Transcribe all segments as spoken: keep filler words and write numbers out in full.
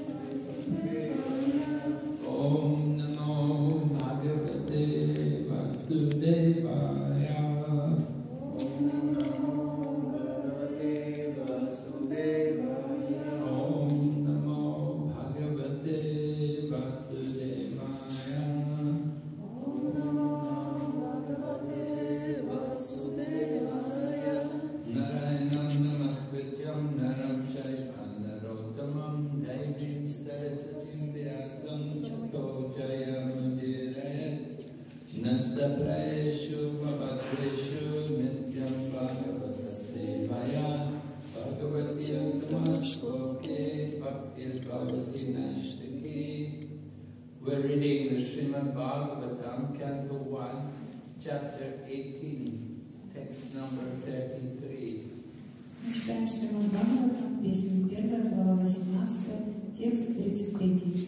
We're reading the Srimad Bhagavatam, Canto one, Chapter eighteen, text number thirty-three. Мы читаем Шримад Бхагаватам, песню первая, глава восемнадцатая, текст тридцать три.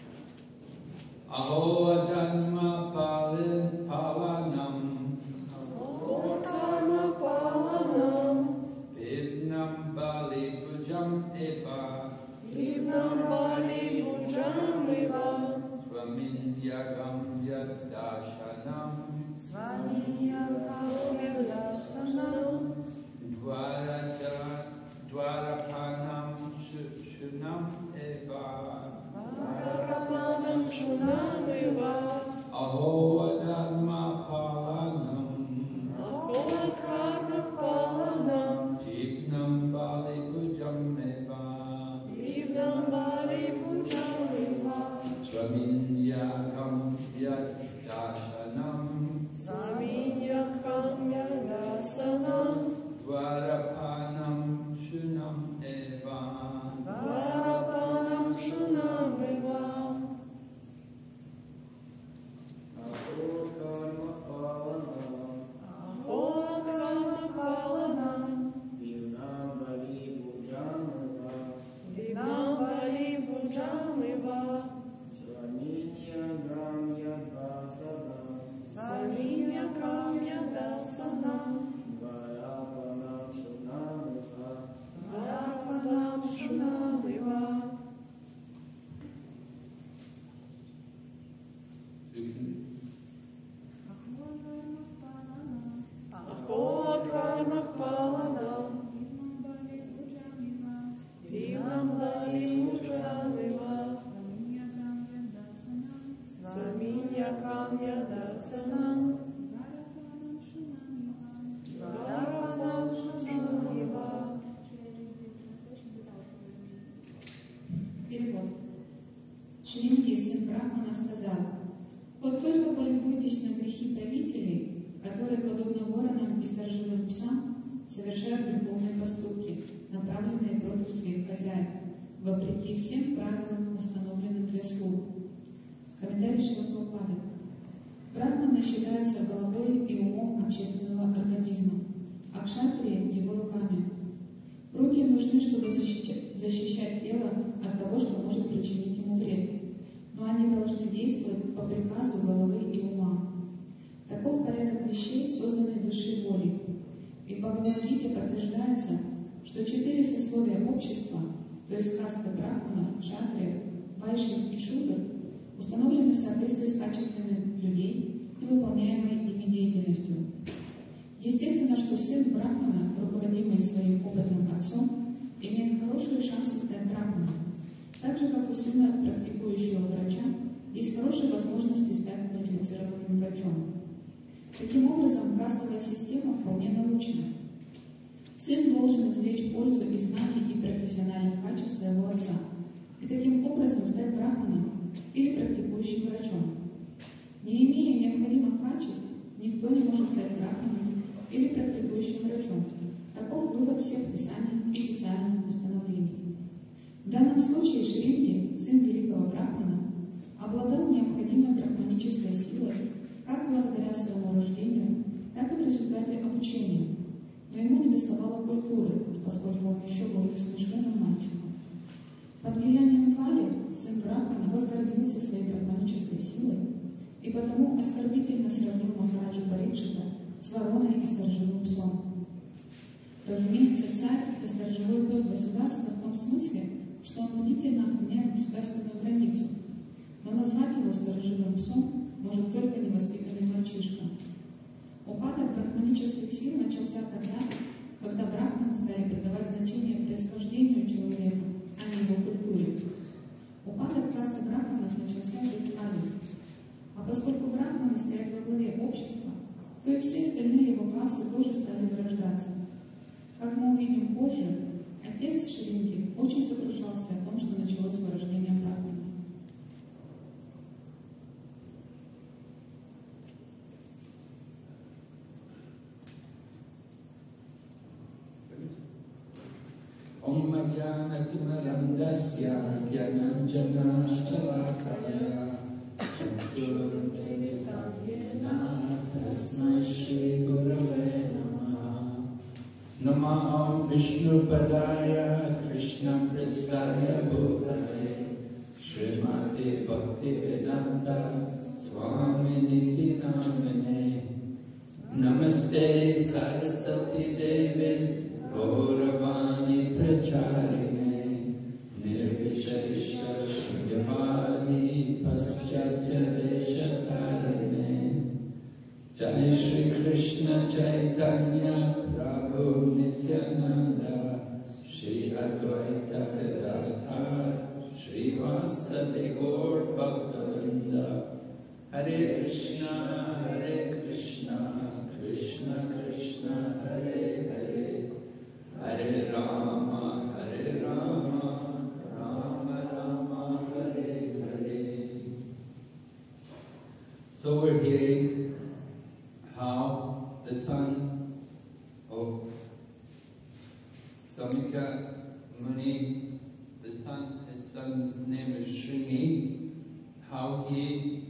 Aho dhamma palin pavanam, Aho dhamma pavanam, Vidnam bali bhujam eva, Vidnam bali bhujam eva, Swaminyagam yad darshanam, Swaminyagam yad darshanam, Dwarata dwarapanam shunam eva, Dwarapanam shunam eva, Aho dhamma pavanam, Aho dhamma pavanam, Vidnam bali bhujam eva, Vidnam bali bhujam eva, Swaminyagam yad darshanam, Swaminyagam yad darshanam, Dwarapanam shunam eva. Dwarapanam shunam eva. Aho karma pavanam, Aho dhamma pavanam, Divnam bali bhujam eva, Vidnam bali bhujam eva, Swaminyagam yad vasanam, Swaminyagam yad darshanam, Dvarapanam shunam eva, Dwarapanam shunam eva. Aho dhamma pavanam, Vidnam bali bhujam eva, Swaminyagam yad darshanam, Dwarapanam shunam eva. Перевод. Шринги, сын Брахмана, сказал: «Вот только полюбуйтесь на грехи правителей, которые, подобно воронам и сторожевым псам, совершают греховные поступки, направленные против своих хозяев, вопреки всем правилам, установленным для слуг». Комментарий Шрила Прабхупады. Брахманы считаются головой и умом общественного организма, а кшатрии — его руками. Руки нужны, чтобы защищать, защищать тело от того, что может причинить ему вред, но они должны действовать по приказу головы и ума. Таков порядок вещей, созданный высшей волей. И в Бхагавад-гите подтверждается, что четыре сословия общества, то есть касты брахманов, кшатриев, вайшьев и шудр, установлены в соответствии с качествами людей и выполняемой ими деятельностью. Естественно, что сын брахмана, руководимый своим опытным отцом, имеет хорошие шансы стать брахманом, так же, как у сына практикующего врача есть хорошие возможности стать квалифицированным врачом. Таким образом, кастовая система вполне научна. Сын должен извлечь пользу из знаний и профессиональных качеств своего отца и таким образом стать брахманом или практикующим врачом. Не имея необходимых качеств, никто не может стать брахманом или практикующим врачом. Таков вывод всех писаний и социальных установлений. В данном случае Шринги, сын великого брахмана, обладал необходимой брахманической силой как благодаря своему рождению, так и в результате обучения, но ему недоставало культуры, поскольку он еще был несовершенным мальчиком. Под влиянием Кали сын брахмана возгордился своей брахманической силой и потому оскорбительно сравнил Махараджу Парикшита с вороной и сторожевым псом. Разумеется, царь — это сторожевой пес государства в том смысле, что он бдительно охраняет псом может только невоспитанный мальчишка. Упадок брахманических сил начался тогда, когда брахманы стали придавать значение происхождению человека, а не его культуре. Упадок касты брахманов начался в век Кали. А поскольку брахманы стоят во главе общества, то и все остальные его классы тоже стали вырождаться. Как мы увидим позже, отец Шринги очень сокрушался о том, что началось вырождение брахманов. Om Jnanatimarandasya Jnananjana Shalakaya Chansurmilitam Yena Tasmai Shri Gurave Namaha Namo Vishnu Padaya Krishna Prestaya Bhutale Srimati Bhakti Vedanta Swami Niti Namane Namaste Saraswati Devi Gauravani Pracharine Nirvishesha Shunyavadi Paschatya Deshatarine Jai Shri Krishna Chaitanya Prabhu Nityananda Shri Advaita Gadadhar Shri Vasudeva Gaur Bhaktavinda Hare Krishna Hare Krishna Krishna Krishna Hare Hare Hare Rama, Hare Rama, Rama Rama, Hare Hare. So we're hearing how the son of Samika Muni, the son, his son's name is Shringi, how he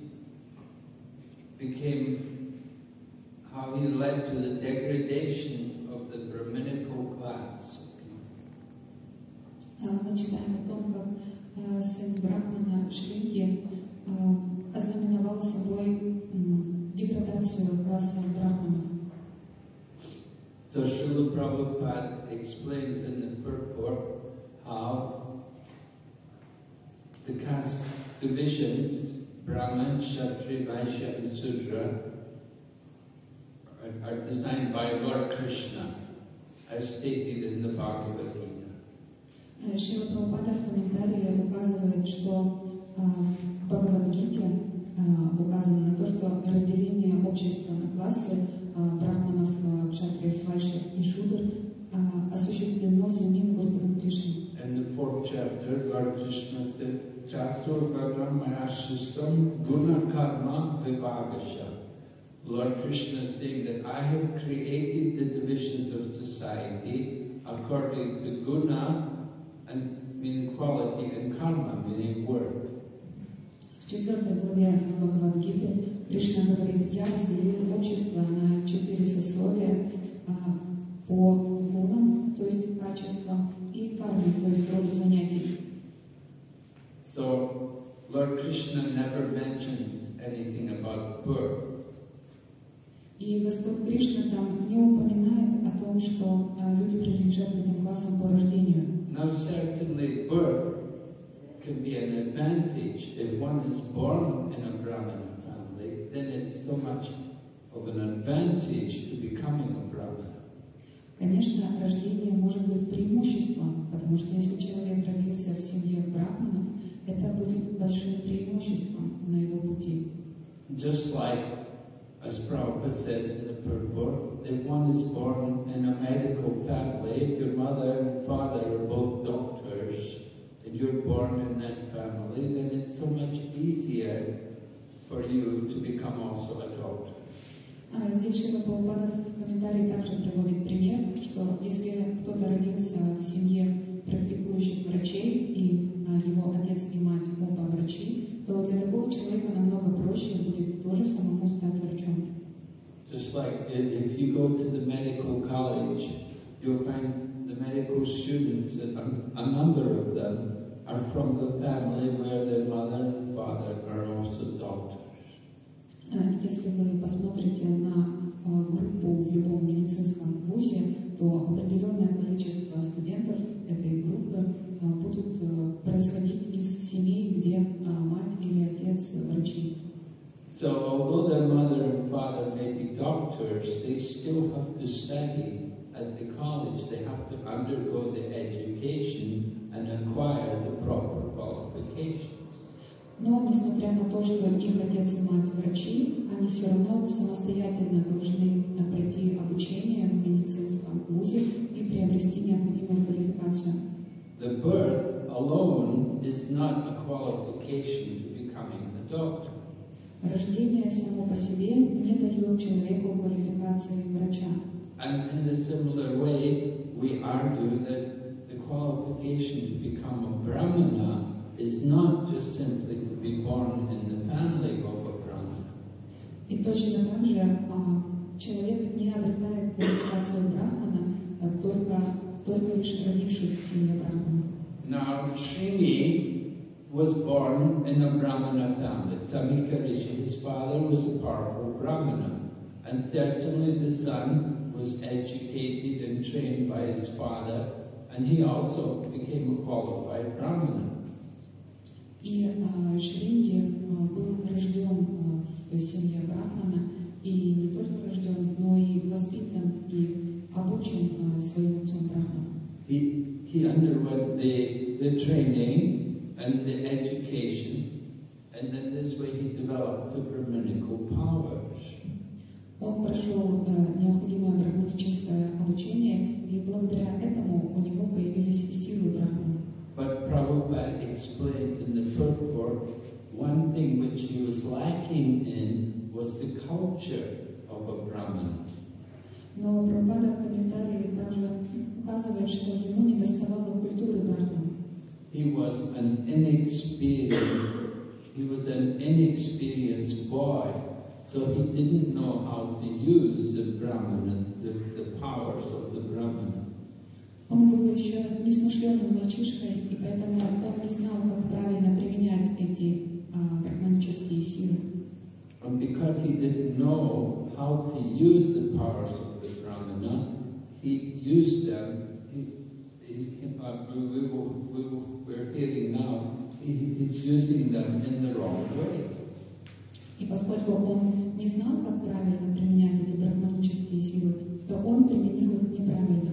became, how he led to the degradation of the Brahminical class. Мы читаем о том, как сын Брахмана Шринги ознаменовал собой деградацию класса брахманов. So Srila Prabhupada explains in the purport how the caste divisions, Brahman, Kshatriya, Vaishya and Sudra, are designed by Lord Krishna, as stated in the Bhagavad Gita. Шрила Прабхупада в комментарии указывает, что в Бхагавад-гите указано на то, что разделение общества на классы брахманов, кшатриев, вайшьев и шудр осуществлено самим Господом Кришной. In the fourth chapter, Lord Krishna said, Chatur Varnamaya System Guna Karma Vibhagasha. Lord Krishna is saying that I have created the divisions of society according to guna, and meaning quality, and karma, meaning work. В четвертой главе Бхагавад-гиты Кришна говорит: «Я разделил общество на четыре сословия по гунам, то есть качествам, и карме, то есть роду занятий». So Lord Krishna never mentions anything about birth. И Господь Кришна там не упоминает о том, что люди принадлежат к этим классам по рождению. Now certainly birth can be an advantage. If one is born in a Brahmana family, then it's so much of an advantage to becoming a Brahmana. Конечно, рождение может быть преимуществом, потому что если человек родился в семье брахманов, это будет большим преимуществом на его пути. Just like, as Prabhupada says in the purport, if one is born in a medical family, if your mother and father are both doctors, and you're born in that family, then it's so much easier for you to become also a doctor. Здесь Шрила Прабхупада в комментарии также приводит пример, что если кто-то родился в семье практикующих врачей, и его отец и мать оба врачи, то для такого человека намного проще будет тоже самому стать врачом. Just like if you go to the medical college, you'll find the medical students, a number of them are from the family where their mother and father are also doctors. Если вы посмотрите на группу в любом медицинском вузе, то определенное количество студентов этой группы будут происходить из семей, где мать или отец врачи. doctors, they still have to study at the college. They have to undergo the education and acquire the proper qualifications. Но, несмотря на то, что их отец и мать врачи, они все равно самостоятельно должны пройти обучение в медицинском вузе и приобрести необходимую квалификацию. The birth alone is not a qualification to becoming a doctor. Рождение само по себе не дает человеку квалификации врача. And in a similar way, we argue that the qualification to become a Brahmana is not just simply to be born in the family of a Brahmana. И точно так же а, человек не обретает квалификацию брахмана а, только, только лишь родившись в семье брахмана. Now, Srini was born in a Brahmana family. Samika Rishi, his father, was a powerful Brahmana. And certainly the son was educated and trained by his father, and he also became a qualified Brahmana. И а, Шринги а, был рожден а, в семье брахмана, и не только рожден, но и воспитан и обучен а, своим отцом брахманом. He, he underwent the, the training and the education, and in this way he developed the Brahminical powers. Он прошел а, необходимое брахманическое обучение, и благодаря этому у него появились силы брахмана. But Prabhupada explained in the purport, one thing which he was lacking in was the culture of a Brahmana. Но Прабхупада в комментарии также указывает, что ему недоставало культуры брахмана. He was an inexperienced, he was an inexperienced boy, so he didn't know how to use the Brahmanas, the, the powers of the Brahmana. Он был еще несмышленным мальчишкой, и поэтому он не знал, как правильно применять эти а, брахманические силы. And because he didn't know how to use the powers of the Brahmana, he used them. He, he, uh, we, we, we, we're hearing now, he, he's using them in the wrong way. И поскольку он не знал, как правильно применять эти брахманические силы, то он применил их неправильно.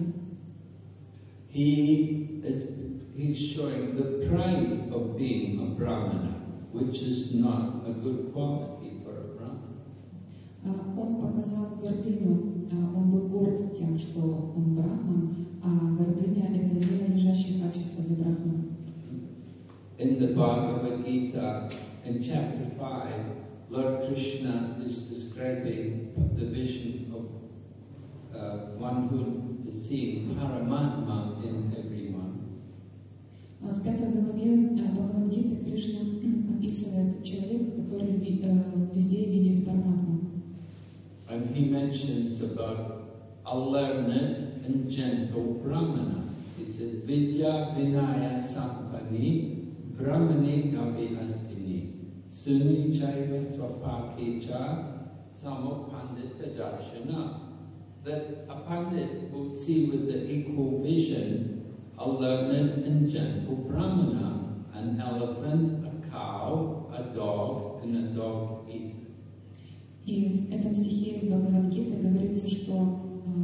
He is he's showing the pride of being a Brahmana, which is not a good quality for a Brahmana. Он показал гордыню, он был горд тем, что он брахман, а гордыня — это не надлежащее качество для брахмана. In the Bhagavad Gita, in chapter five, Lord Krishna is describing the vision of uh, one who is seeing Paramatma in everyone. В пятой главе Бхагавад-гиты Кришна описывает человека, который везде видит Параматму. And he mentions about a learned and gentle Brahmana. He said, Vidya Vinaya Sampani Brahmane Gavihastini Suni Chaiva Swapakecha Samopandita Darshana. That a pandit will see with the equal vision a learned and gentle Brahmana, an elephant, a cow, a dog, and a dog eater. И в этом стихе из Бхагавад-гиты говорится, что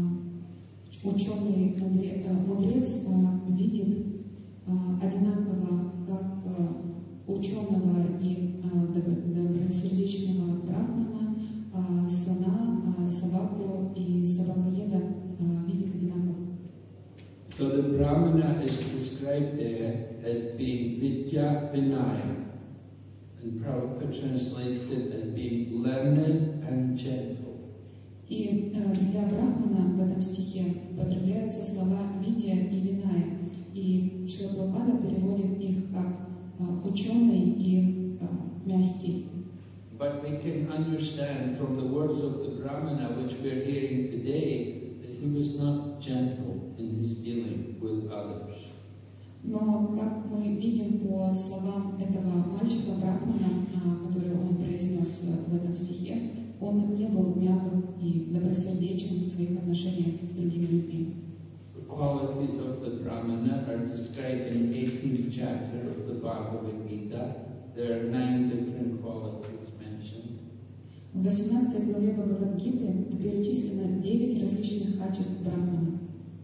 э, ученый мудрец, э, мудрец э, видит э, одинаково как э, ученого и э, добросердечного брахмана, э, слона, э, собаку и собакоеда э, видит одинаково. So the Brahmana is described there as being Vidya Vinaya. And Prabhupada translates it as being learned and gentle. И э, для брахмана в этом стихе употребляются слова «видя» и «виная». И Шрила Прабхупада переводит их как э, «ученый» и э, «мягкий». But we can understand from the words of the Brahmana which we are hearing today that he was not gentle in his dealing with others. Но, как мы видим по словам этого мальчика брахмана, который он произнес в этом стихе, он не был мягким и добросердечным в своих отношениях с другими людьми. The qualities of the Brahmana are described in the eighteenth chapter of the Bhagavad Gita. There are nine different qualities mentioned. В восемнадцатой главе Бхагавад-гиты перечислено девять различных качеств брахмана.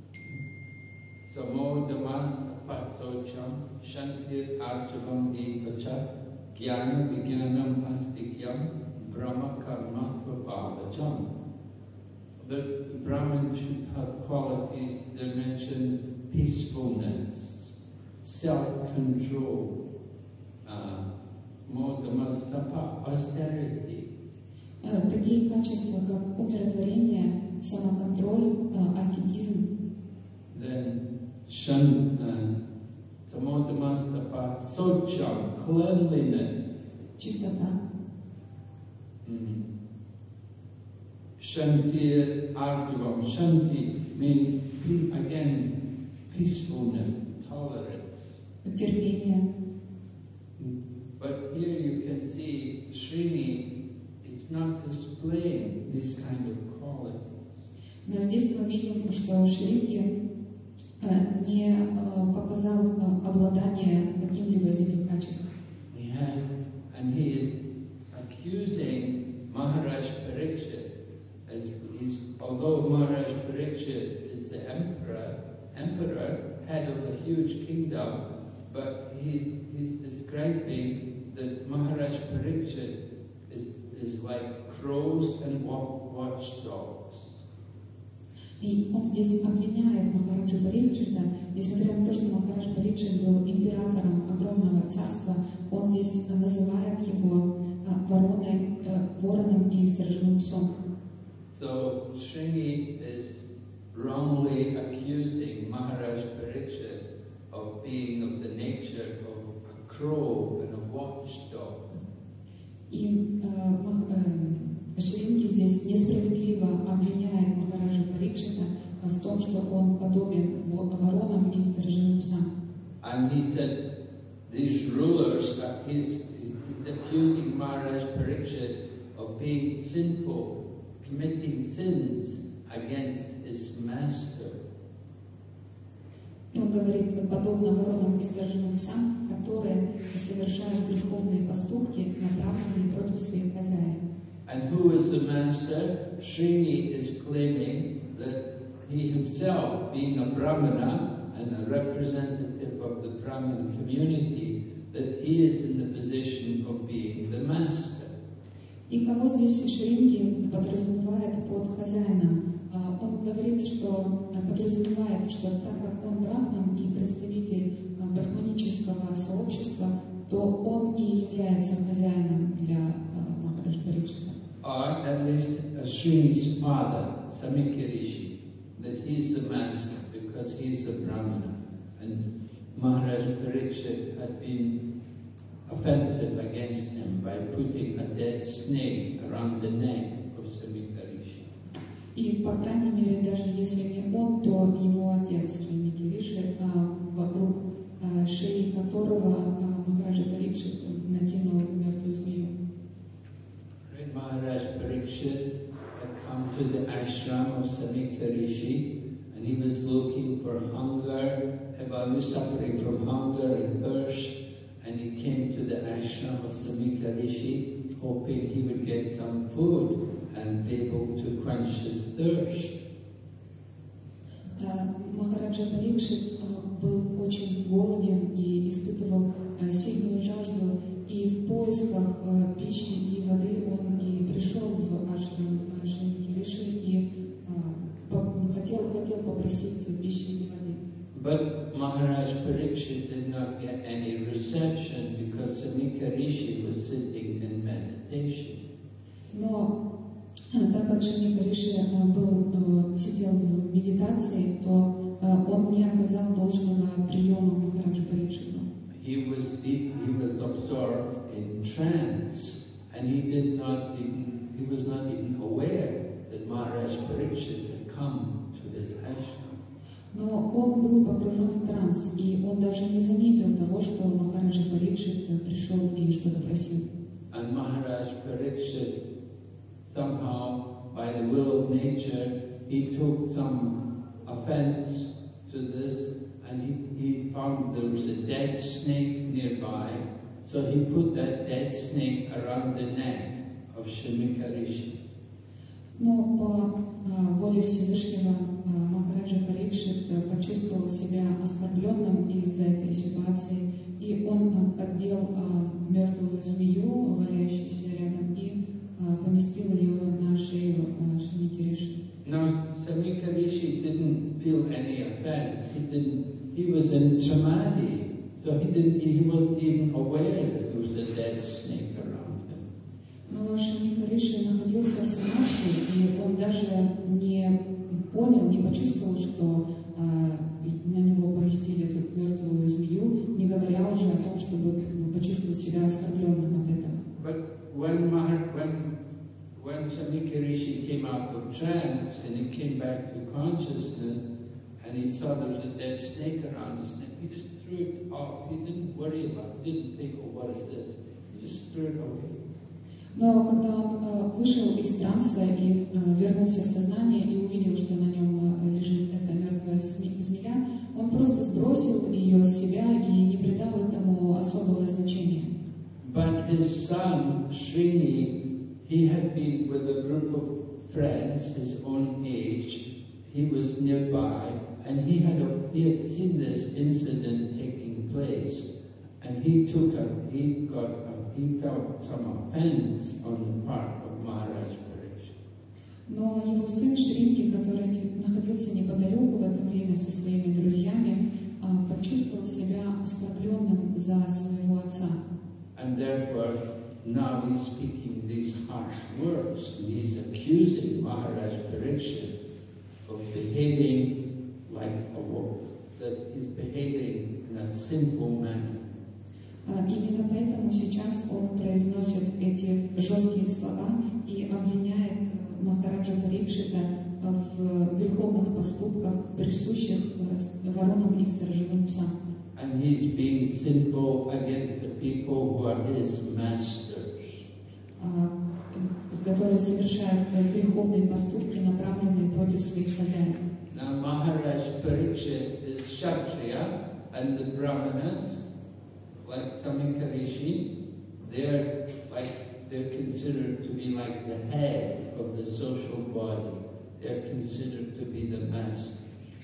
Samodamas apatocham shantir arjavam ekacha jnana vijnanam astikyam brahma karma svabhavacham. The Brahman should have qualities that mention peacefulness, self-control, uh, modamas tapa, austerity. Такие качества, как умиротворение, самоконтроль, аскетизм. Then shan, tamodamas tapa, socham, cleanliness. Чистота. Mm-hmm. Shantir arjavam, shanti means again peacefulness, tolerance. Терпение. But here you can see Srini is not displaying this kind of qualities. Но здесь мы видим, что Шри не показал обладание каким-либо из этих качеств. He has, and he is accusing Maharaj Parikshit, as he's, although Maharaj Parikshit is the emperor, emperor, head of a huge kingdom, but he's he's describing that Maharaj Parikshit is is like crows and watchdogs. И он здесь обвиняет Махараджу Парикшита, несмотря на то, что Махарадж Парикшит был императором огромного царства, он здесь называет его вороной, вороном и сторожевым псом. So Srini is wrongly accusing Maharaj Parikshit of being of the nature of a crow and a watchdog. И э, Шринги здесь несправедливо обвиняет Махараджу Парикшита в том, что он подобен воронам и сторожевым псам. And he said these rulers, uh, he's, he's accusing Maharaj Parikshit of being sinful, committing sins against his master. И он говорит, подобно воронам и сторожевым псам, которые совершают греховные поступки, направленные против своих хозяев. And who is the master? Srini is claiming that he himself, being a Brahmana and a representative of the Brahmin community, that he is in the position of being the master. И кого здесь Шринги подразумевает под хозяином? Он говорит, что подразумевает, что так как он брахман и представитель брахманического сообщества, то он и является хозяином для Махараджа Парикшита. Or at least Srini's father, Samikya Rishi, that he is the master because he is a Brahmana. And Maharaj Parikshit had been offensive against him by putting a dead snake around the neck of Samikya Rishi. И, по крайней мере, даже если не он, то его отец Самикя Риши, вокруг шеи которого Махараджа Парикшит накинул мертвую змею. Maharaj Parikshit had come to the ashram of Samikya Rishi and he was looking for hunger, he was suffering from hunger and thirst, and he came to the ashram of Samikya Rishi hoping he would get some food and be able to quench his thirst. Махараджа Парикшит был очень голоден и испытывал сильную жажду, и в поисках пищи и воды он и пришел в ашрам Самикя Риши и хотел, хотел попросить пищи и воды. But Maharaj Parikshit did not get any reception because Samikya Rishi was sitting in meditation. Но так как Самикя Риши был, сидел в медитации, то он не оказал должного приема Махараджу Парикшиту. He was deep, he was absorbed in trance, and he did not even, he was not even aware that Maharaj Parikshit had come to his ashram. Но он был погружен в транс, и он даже не заметил того, что Махараджа Парикшит пришел и что-то просил. And Maharaj Parikshit, somehow, by the will of nature, he took some offense to this, and he, he found there was a dead snake nearby, so he put that dead snake around the neck of Shamika Rishi. Но по а, воле Всевышнего а, Махараджа Парикшит почувствовал себя оскорбленным из-за этой ситуации, и он а, поддел а, мертвую змею, валяющуюся рядом, и а, поместил ее на шею а, Шамики Риши. Now, Shamika Rishi didn't feel any offense. He didn't. He was in samadhi, so he didn't. He wasn't even aware that there was a dead snake around him. Но Шамика Риши находился в самадхи, и он даже не понял, не почувствовал, что а, на него поместили эту мертвую змею, не говоря уже о том, чтобы почувствовать себя оскорбленным от этого. But when Mahar, when when Shamika Rishi came out of trance and he came back to consciousness, and he saw there was a dead snake around his neck, he just threw it off. He didn't worry about it. He didn't think, oh, what is this? He just threw it away. Но когда он э, вышел из транса и э, вернулся в сознание и увидел, что на нем э, лежит эта мертвая змея, он просто сбросил ее с себя и не придал этому особого значения. But his son, Srini, he had been with a group of friends his own age. He was nearby, and he had, a, he had seen this incident taking place, and he took a, he got a, he felt some offense on the part of Maharaj Parikshit. Но его сын Шринки, который не, находился неподалеку в это время со своими друзьями, э, почувствовал себя оскорбленным за своего отца. And therefore, now he's speaking these harsh words, and he's accusing Maharaj Parikshit of behaving like a wolf, that he's behaving in a sinful manner. Именно поэтому сейчас он произносит эти жесткие слова и обвиняет Махараджа Парикшита в греховных поступках, присущих воронам и сторожевым псам. And he's being sinful against the people who are his masters. Которые совершают греховные поступки, направленные против своих хозяев. Now Maharaj Parikshit is Kshatriya, and the Brahmanas, like Samika Rishi, they're like they're considered to be like the head of the social body. They're considered to be the master.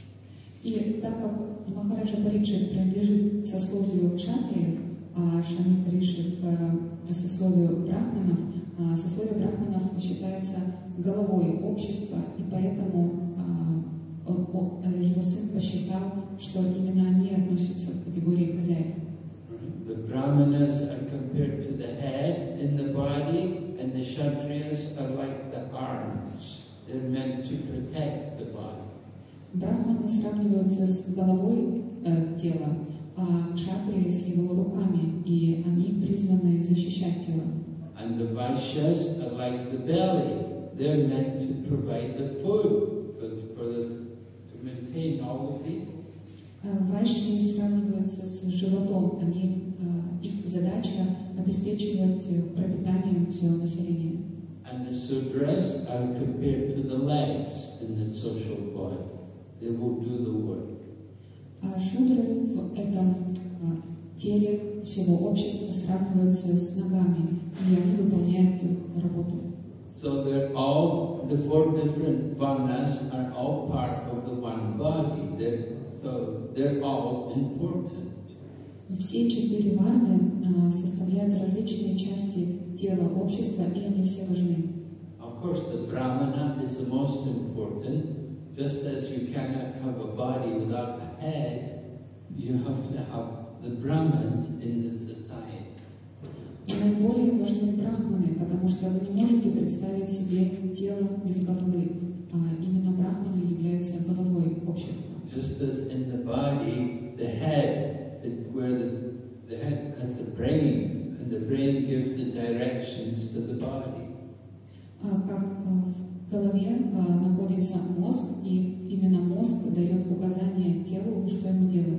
И так как Махараджа Парикшит принадлежит к сословию кшатриев, а Шамика Риши к сословию брахманов, сословие брахманов считается головой общества, и поэтому он, он, его сын посчитал, что именно они относятся к категории хозяев. The Brahmanas are compared to the head in the body, and the Kshatriyas are like the arms. They're meant to protect the body. Брахманы сравниваются с головой э, тела, а кшатрии с его руками, и они призваны защищать тело. And the Vaishyas are like the belly. They're meant to provide the food for, for the, to maintain all the people. Вайшни сравниваются с животом. Они, э, их задача обеспечивать пропитанием все население. And the Sudras are compared to the legs in the social body. They will do the work. А шудры в этом э, теле всего общества сравниваются с ногами, и они выполняют работу. So they're all, the four different varnas are all part of the one body. They're, so they're all important. Все четыре варны э, составляют различные части тела общества, и они все важны. Of course, the Brahmana is the most important. Just as you cannot have a body without a head, you have to have the Brahmins in the society. Наиболее важны брахманы, потому что вы не можете представить себе тело без головы, а именно брахманы являются головой общества. Just as in the body, the head, where the, the head has the brain, and the brain gives the directions to the body. Как в голове находится мозг, и именно мозг дает указания телу, что ему делать.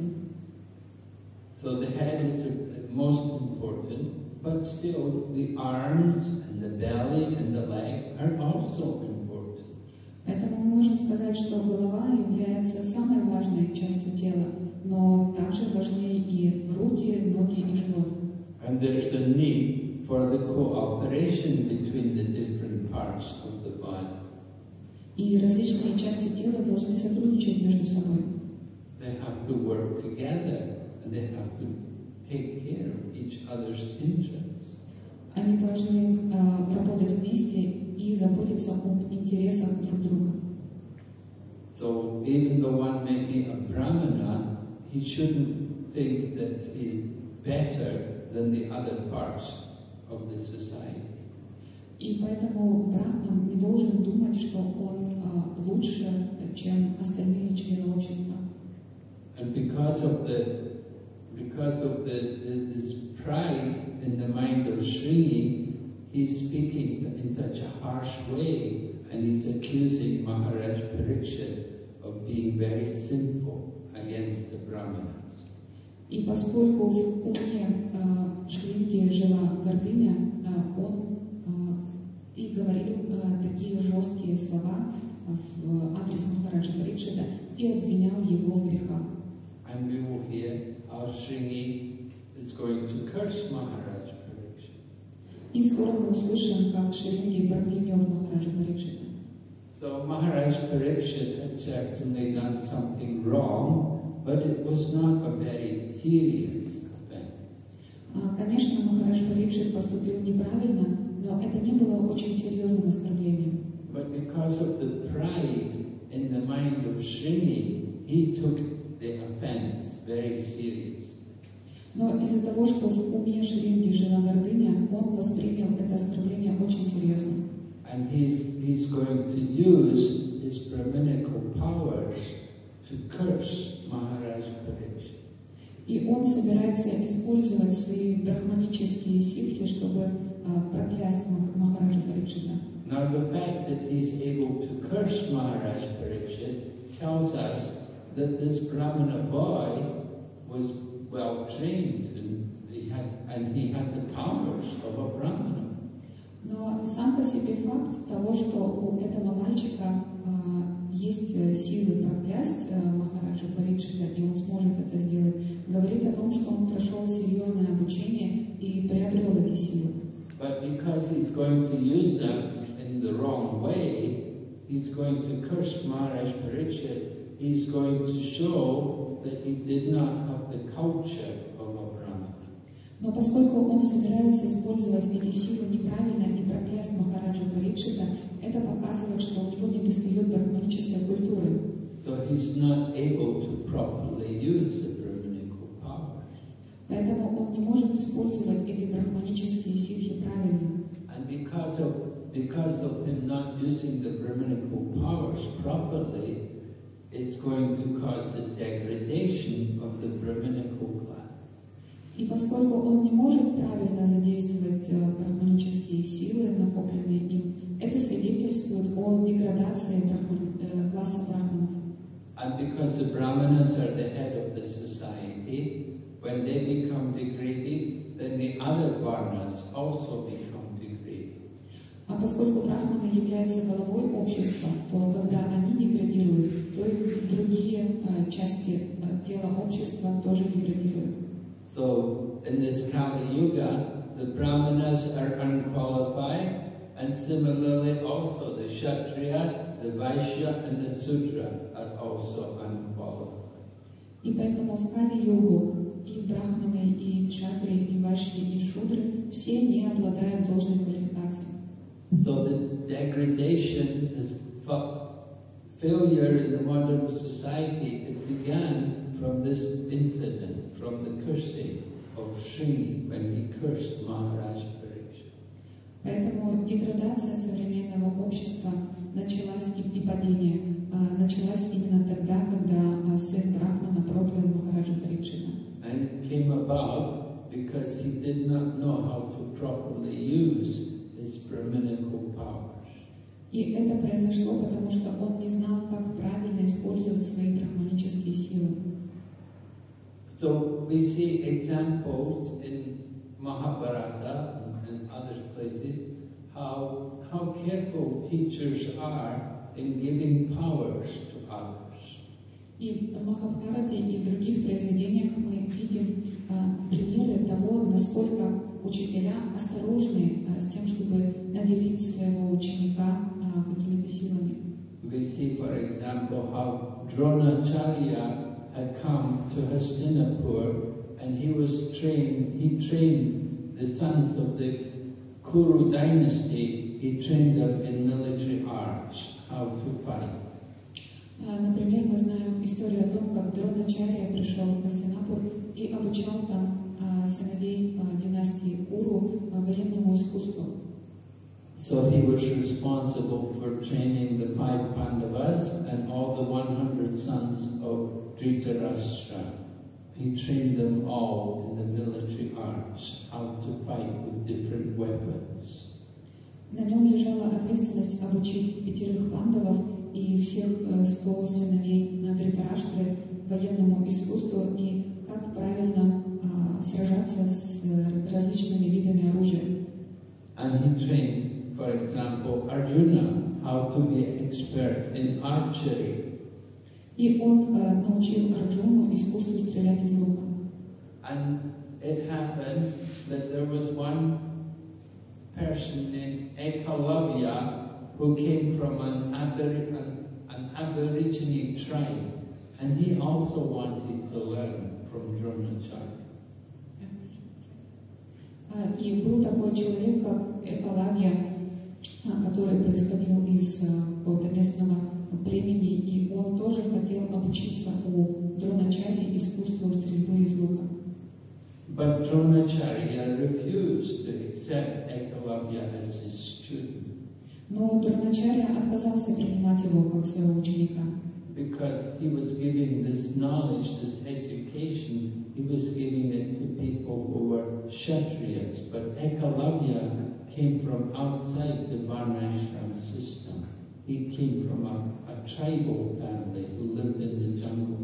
So the head is the most important, but still the arms and the belly and the leg are also important. Поэтому мы можем сказать, что голова является самой важной частью тела, но также важны и руки, ноги и живот. And there's a need for the cooperation between the different parts of the body. И различные части тела должны сотрудничать между собой. They have to work together and they have to take care of each other's interests. Они должны э, работать вместе и заботиться об интересах друг друга. So even though one may be a Brahmana, he shouldn't think that he's better than the other parts of the society. И поэтому брахман не должен думать, что он э, лучше, чем остальные члены общества. And because of the because of the, the this pride in the mind of Srini, he's speaking in such a harsh way, and he's accusing Maharaj Parikshit of being very sinful against the Brahmanas. И поскольку в уме э, Шринги жила гордыня, э, он и говорил э, такие жесткие слова в адрес Махараджа Парикшита и обвинял его в грехах. And we will hear how Srini is going to curse Maharaj Parikshit. И скоро мы услышим, как Шринги проклянет Махараджа Парикшита. So Maharaj Parikshit had certainly done something wrong, but it was not a very serious offense. Конечно, Махарадж Парикшит поступил неправильно, но это не было очень серьезным оскорблением. But because of the pride in the mind of Srini, he took the offense very serious. Но из-за того, что в уме Шринги жила гордыня, он воспринял это оскорбление очень серьезно. And he's, he's going to use his Brahminical powers to curse Maharaj Parikshit. И он собирается использовать свои брахманические ситхи, чтобы uh, проклясть Махараджа Парикшита. Now the fact that he's able to curse Maharaj Parikshit tells us that this Brahmana boy was well trained and he had, and he had the powers of a Brahmana. Но сам по себе факт того, что у этого мальчика uh, есть силы проклясть uh, Махараджа Парикшита, и он сможет это сделать, говорит о том, что он прошел серьезное обучение и приобрел эти силы. But because he's going to use them in the wrong way, he's going to curse Maharaj Parikshit. He's going to show that he did not have the culture of a Brahmana. Но поскольку он собирается использовать эти силы неправильно и проклясть Махараджа Парикшита, это показывает, что у него недостает брахманической культуры. So he's not able to properly use the Brahmanical powers. Поэтому он не может использовать эти брахманические ситхи правильно. And because of, because of him not using the Brahmanical powers properly, it's going to cause the degradation of the Brahmanical class. И поскольку он не может правильно задействовать брахманические силы, накопленные им, это свидетельствует о деградации брахман, класса брахманов. And because the Brahmanas are the head of the society, when they become degraded, then the other Varnas also become degraded. А поскольку брахманы являются головой общества, то когда они деградируют, то и другие uh, части uh, тела общества тоже деградируют. So in this Kali Yuga, the Brahmanas are unqualified, and similarly also the Kshatriya, the Vaishya, and the Sudra are also unqualified. И поэтому в Кали-югу и брахманы, и кшатрии, и вайшьи, и шудры все не обладают должной квалификацией. So the degradation, the failure in the modern society, it began from this incident, from the cursing of Srini when he cursed Maharaj Parikshit. Поэтому деградация современного общества началась и, и падение uh, началась именно тогда, когда uh, сын Брахмана проклял Махараджа Парикшита. And it came about because he did not know how to properly use his Brahminical powers. И это произошло, потому что он не знал, как правильно использовать свои брахманические силы. So we see examples in Mahabharata and other places how, how careful teachers are in giving powers to others. И в Махабхарате и других произведениях мы видим а, примеры того, насколько учителя осторожны с тем, чтобы наделить своего ученика какими-то силами. We see, for example, how Dronacharya had come to Hastinapur and he was trained, he trained the sons of the Kuru dynasty, he trained them in military arts, how to fight. Например, мы знаем историю о том, как Дроначарья пришел в Хастинапур и обучал там сыновей династии Уру военному искусству. So he was responsible for training the five Pandavas and all the one hundred sons of Dhritarashtra. He trained them all in the military arts, how to fight with different weapons. На нем лежала ответственность обучить пятерых пандавов и всех сто сыновей Dhritarashтры военному искусству и как правильно а, сражаться с различными видами оружия. And he trained, for example, Arjuna how to be an expert in archery. И он а, научил Арджуну искусству стрелять из лука. And it happened that there was one person named Ekalavya who came from an, abori an, an Aborigine tribe, and he also wanted to learn from Dronacharya. И был такой человек, как Экалавья, который происходил из какого-то местного племени, и он тоже хотел обучиться у Дроначарьи искусству стрельбы из лука. But Dronacharya refused to accept Ekalavya as his student. Но Дроначарья отказался принимать его как своего ученика. Because he was giving this knowledge, this education, he was giving it to people who were Kshatriyas. But Ekalavya came from outside the Varnashram system. He came from a, a tribal family who lived in the jungle.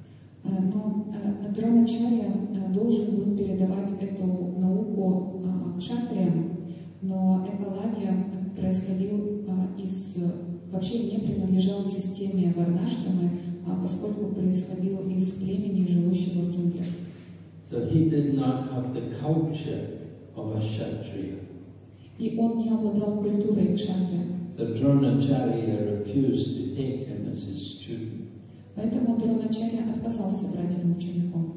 Но Дроначарья должен был передавать эту науку кшатриям, но Экалавья происходил из, вообще не принадлежал к системе Варнашрамы, поскольку происходил из племени, живущего в джунглях. So he did not have the culture of a Kshatriya. И он не обладал культурой кшатрия. So Dronacharya refused to take him as his student. Поэтому Дроначарья отказался брать его учеником.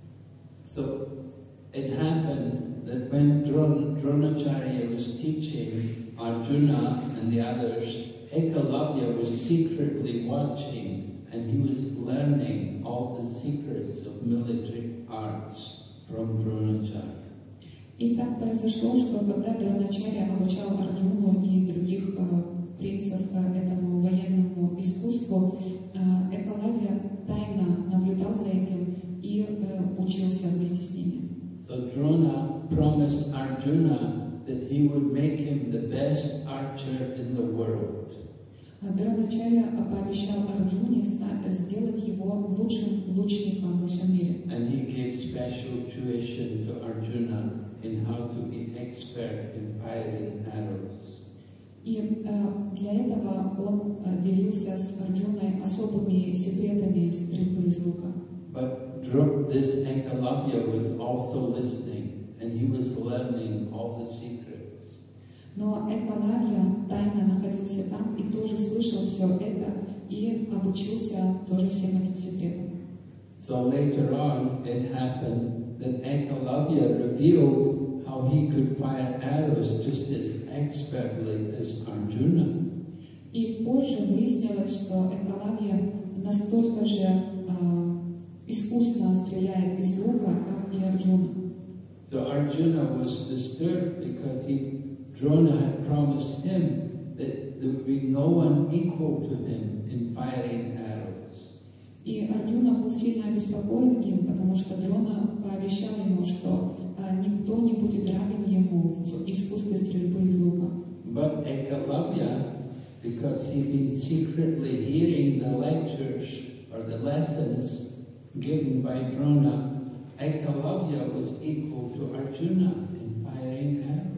So it happened that when Dron Dronacharya was teaching Arjuna and the others, Ekalavya was secretly watching, and he was learning all the secrets of military arts from Dronacharya. И так произошло, что когда Дроначарья обучал Арджуну и других э, принцев э, этому военному искусству, э, Экалавья тайно наблюдал за этим и э, учился вместе с ними. So Drona promised Arjuna that he would make him the best archer in the world. Дроначарья пообещал Арджуне сделать его лучшим лучником во всем мире. And he gave special tuition to Arjuna in how to be expert in firing arrows. И э, для этого он э, делился с Арджуной особыми секретами стрельбы из лука. But this Ekalavya was also listening, and he was learning all the secrets. Но Экалавья тайно находился там и тоже слышал все это и обучился тоже всем этим секретам. So later on, it happened that Ekalavya revealed how he could fire arrows just as expertly as Arjuna. И позже выяснилось, что Экалавья настолько же э, искусно стреляет из лука, как и Арджуна. So Arjuna was disturbed because he, Drona had promised him that there would be no one equal to him in firing arrows. И Арджуна был сильно обеспокоен им, потому что Дрона пообещал ему, что э, никто не будет равен ему в искусстве стрельбы из лука. But Ekalavya, because he'd been secretly hearing the lectures or the lessons given by Drona, Ekalavya was equal to Arjuna in firing arrows.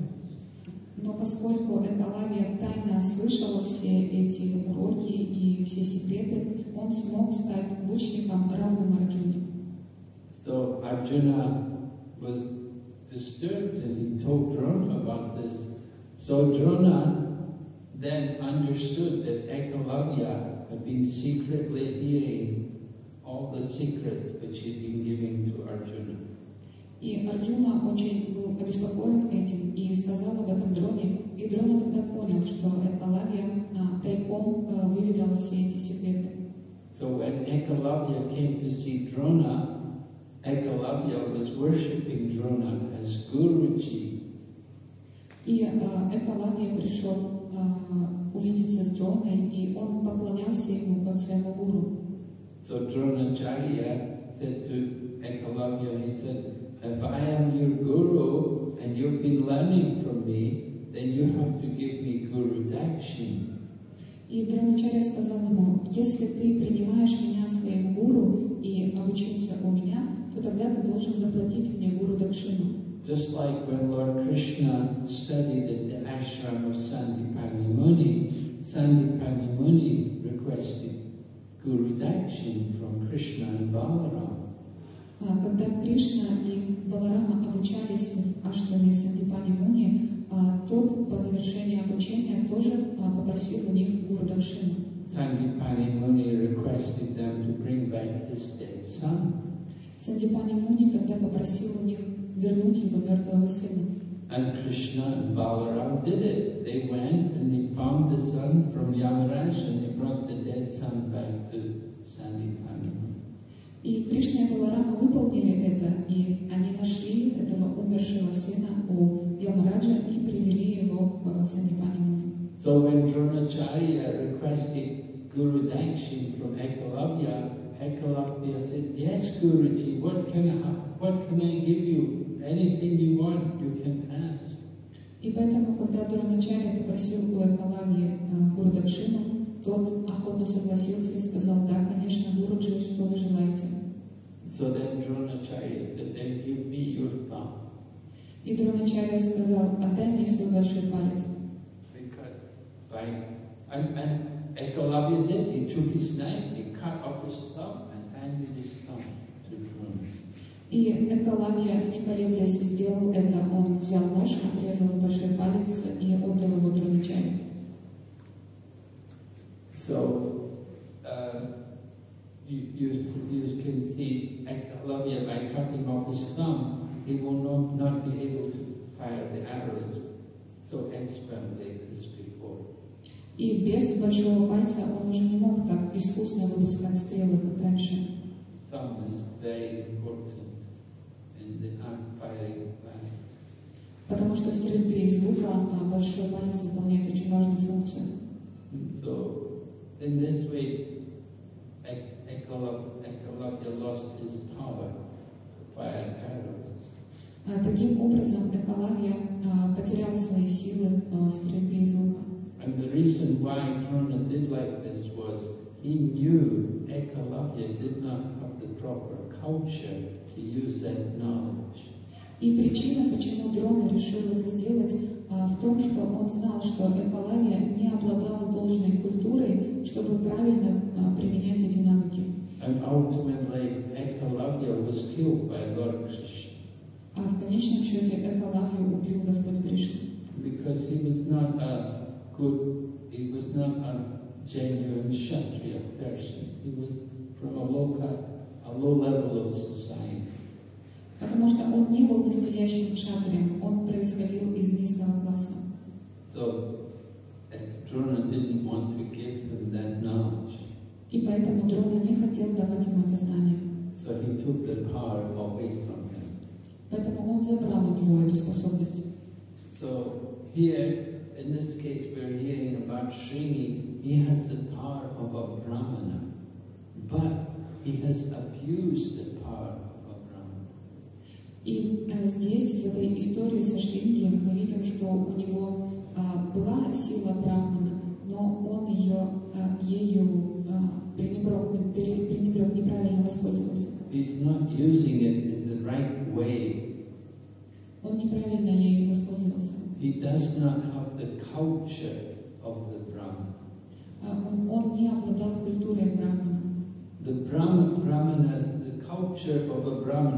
Но поскольку Экалавья тайно слышал все эти уроки и все секреты, он смог стать лучником, равным Арджуне. So Arjuna was disturbed and he told Drona about this. So Drona then understood that Ekalavya had been secretly hearing all the secrets which he'd been giving to Arjuna. И Арджуна очень был обеспокоен этим и сказал об этом Дроне. И Дрона тогда понял, что Экалавья тайком выведал все эти секреты. So when Ekalavya came to see Drona, Ekalavya was worshipping Drona as Guruji. И Экалавья пришел увидеться с Дроной, и он поклонялся ему как своему гуру. So Dronacharya said to Ekalavya, he said, if I am your guru and you've been learning from me, then you have to give me Guru Dakshin. И Дроначарья сказал ему, если ты принимаешь меня своим гуру и обучился у меня, то тогда ты должен заплатить мне гуру Дакшину. Just like when Lord Krishna studied at the ashram of Sandipani Muni, Sandipani Muni requested Guru Dakshin from Krishna and Balaram. Когда Кришна и Баларама обучались в ашраме Сандипани Муни, тот по завершении обучения тоже попросил у них гуру Дакшину. Sandipani Muni requested them to bring back his dead son. Сандипани Муни тогда попросил у них вернуть его мертвого сына. And Krishna and Balaram did it. They went and they found the son from Yamaraj and they brought the dead son back to Sandipani Muni. И Кришна и Баларама выполнили это, и они нашли этого умершего сына у Ямараджа и привели его в Сандипани Муни. So when Dronacharya requested Guru Dakshin from Ekalavya, Ekalavya said, yes, Guruji, what can I, what can I give you? Anything you want, you can ask. И поэтому, когда Дроначарья попросил у Экалавьи гуру Дакшину, тот охотно согласился и сказал, да, конечно, Гуруджи, что вы желаете. So then Dronacharya said, then give me your thumb. И Дроначарья сказал, отдай мне свой большой палец. Because by, and, and Ekalavya did, he took his knife, he cut off his thumb and handed his thumb to Drona. И Экалавья, не колеблясь, сделал это. Он взял нож, отрезал большой палец и отдал его Дроначарье. So, uh, you, you, you can see Ekalavya, by cutting off his thumb, he will not, not be able to fire the arrows so expertly as before. И без большого пальца он уже не мог так искусно выпускать стрелы, как раньше. Thumb is very important in the arc-firing plan. Потому что в стрельбе из лука большой палец выполняет очень важную функцию. So, in this way, Ekalavya lost his power to fire arrows. Таким образом, Экалавья потерял свои силы в стрельбе из лука. And the reason why Drona did like this was he knew Ekalavya did not have the proper culture to use that knowledge. И причина, почему Дрона решил это сделать, в том, что он знал, что Экалавья не обладал должной культурой, чтобы правильно применять эти навыки. And ultimately, Ekalavya was killed by Lord Krishna. А в конечном счете Экалавью убил Господь Кришна. Because he was not a good, he was not a genuine Kshatriya person. He was from a low, a low level of society. Потому что он не был настоящим кшатрием, он происходил из низкого класса. So, Drona didn't want to give him that knowledge. И поэтому Дрона не хотел давать ему это знание. So he took the power away from him. Поэтому он забрал у него эту способность. So here, in this case, we're hearing about Srini. He has the power of a Brahmana, but he has abused the power of a Brahmana. И здесь, в этой истории со Шринги, мы видим, что у него а, была сила Брахмана, но он ее, а, ею а, пренебрег, пренебрег, неправильно воспользовался. He's not using it in the right way. Он неправильно ею воспользовался. He does not have the culture of the Brahmana. А, он, он не обладал культурой Брахмана. The Brahmana, Brahmana, the culture of a Brahmana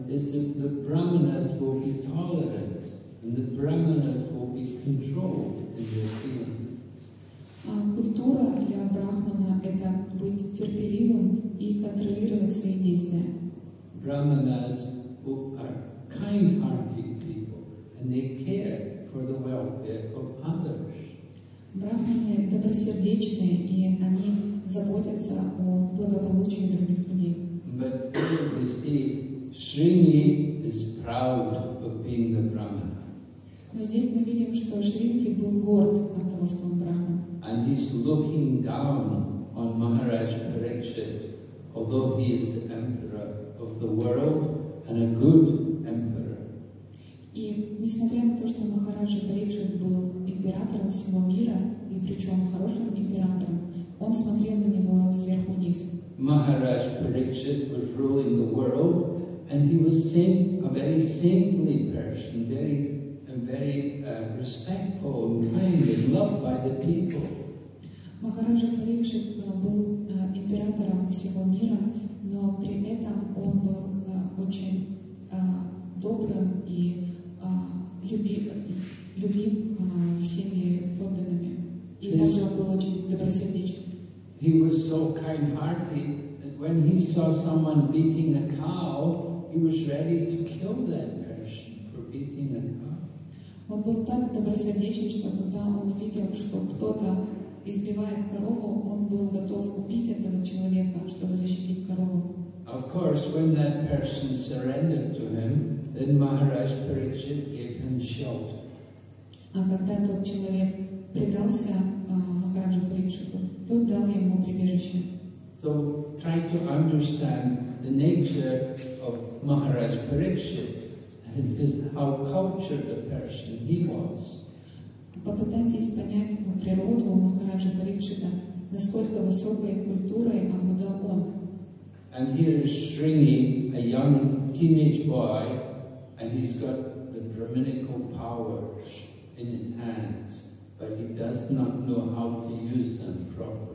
is that the brahmanas will be tolerant and the brahmanas will be controlled in their feelings. Культура для брахмана — это быть терпеливым и контролировать свои действия. Brahmanas who are kind-hearted people and they care for the welfare of others. Брахманы добросердечные, и они заботятся о благополучии других людей. But here we see Sringi is proud of being the Brahman. Но здесь мы видим, что Шринги был горд от того, что он брахман. And he's looking down on Maharaj Parikshit, although he is the emperor of the world and a good emperor. И несмотря на то, что Махараджа Парикшит был императором всего мира, и причем хорошим императором, он смотрел на него сверху вниз. Maharaj Parikshit was ruling the world, and he was saint, a very saintly person, very, uh, very uh, respectful and kind and loved by the people. Махараджа Парикшит был императором всего мира, но при этом он был очень добрым и любим, любим всеми подданными. И также он был очень добросердечным. He was so kind-hearted that when he saw someone beating a cow, he was ready to kill that person for beating a cow. Он был так добросердечен, что когда он увидел, что кто-то избивает корову, он был готов убить этого человека, чтобы защитить корову. Of course, when that person surrendered to him, then Maharaj Parikshit gave him shelter. А когда тот человек предался Махараджу Парикшиту, тот дал ему прибежище. So try to understand the nature of Maharaj Parikshit and his, how cultured a person he was. Попытайтесь понять природу Махараджа Парикшита, насколько высокой культурой обладал он. And here is Sringi, a young teenage boy, and he's got the Brahminical powers in his hands, but he does not know how to use them properly.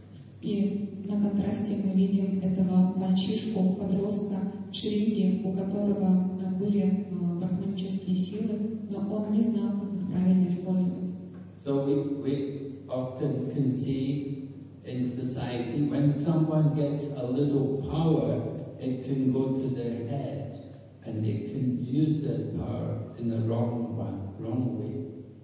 И на контрасте мы видим этого мальчишку, подростка Шринги, у которого были брахманические силы, но он не знал, как их правильно использовать. So we, we often can see in society when someone gets a little power, it can go to their head, and they can use that power in the wrong one, wrong way.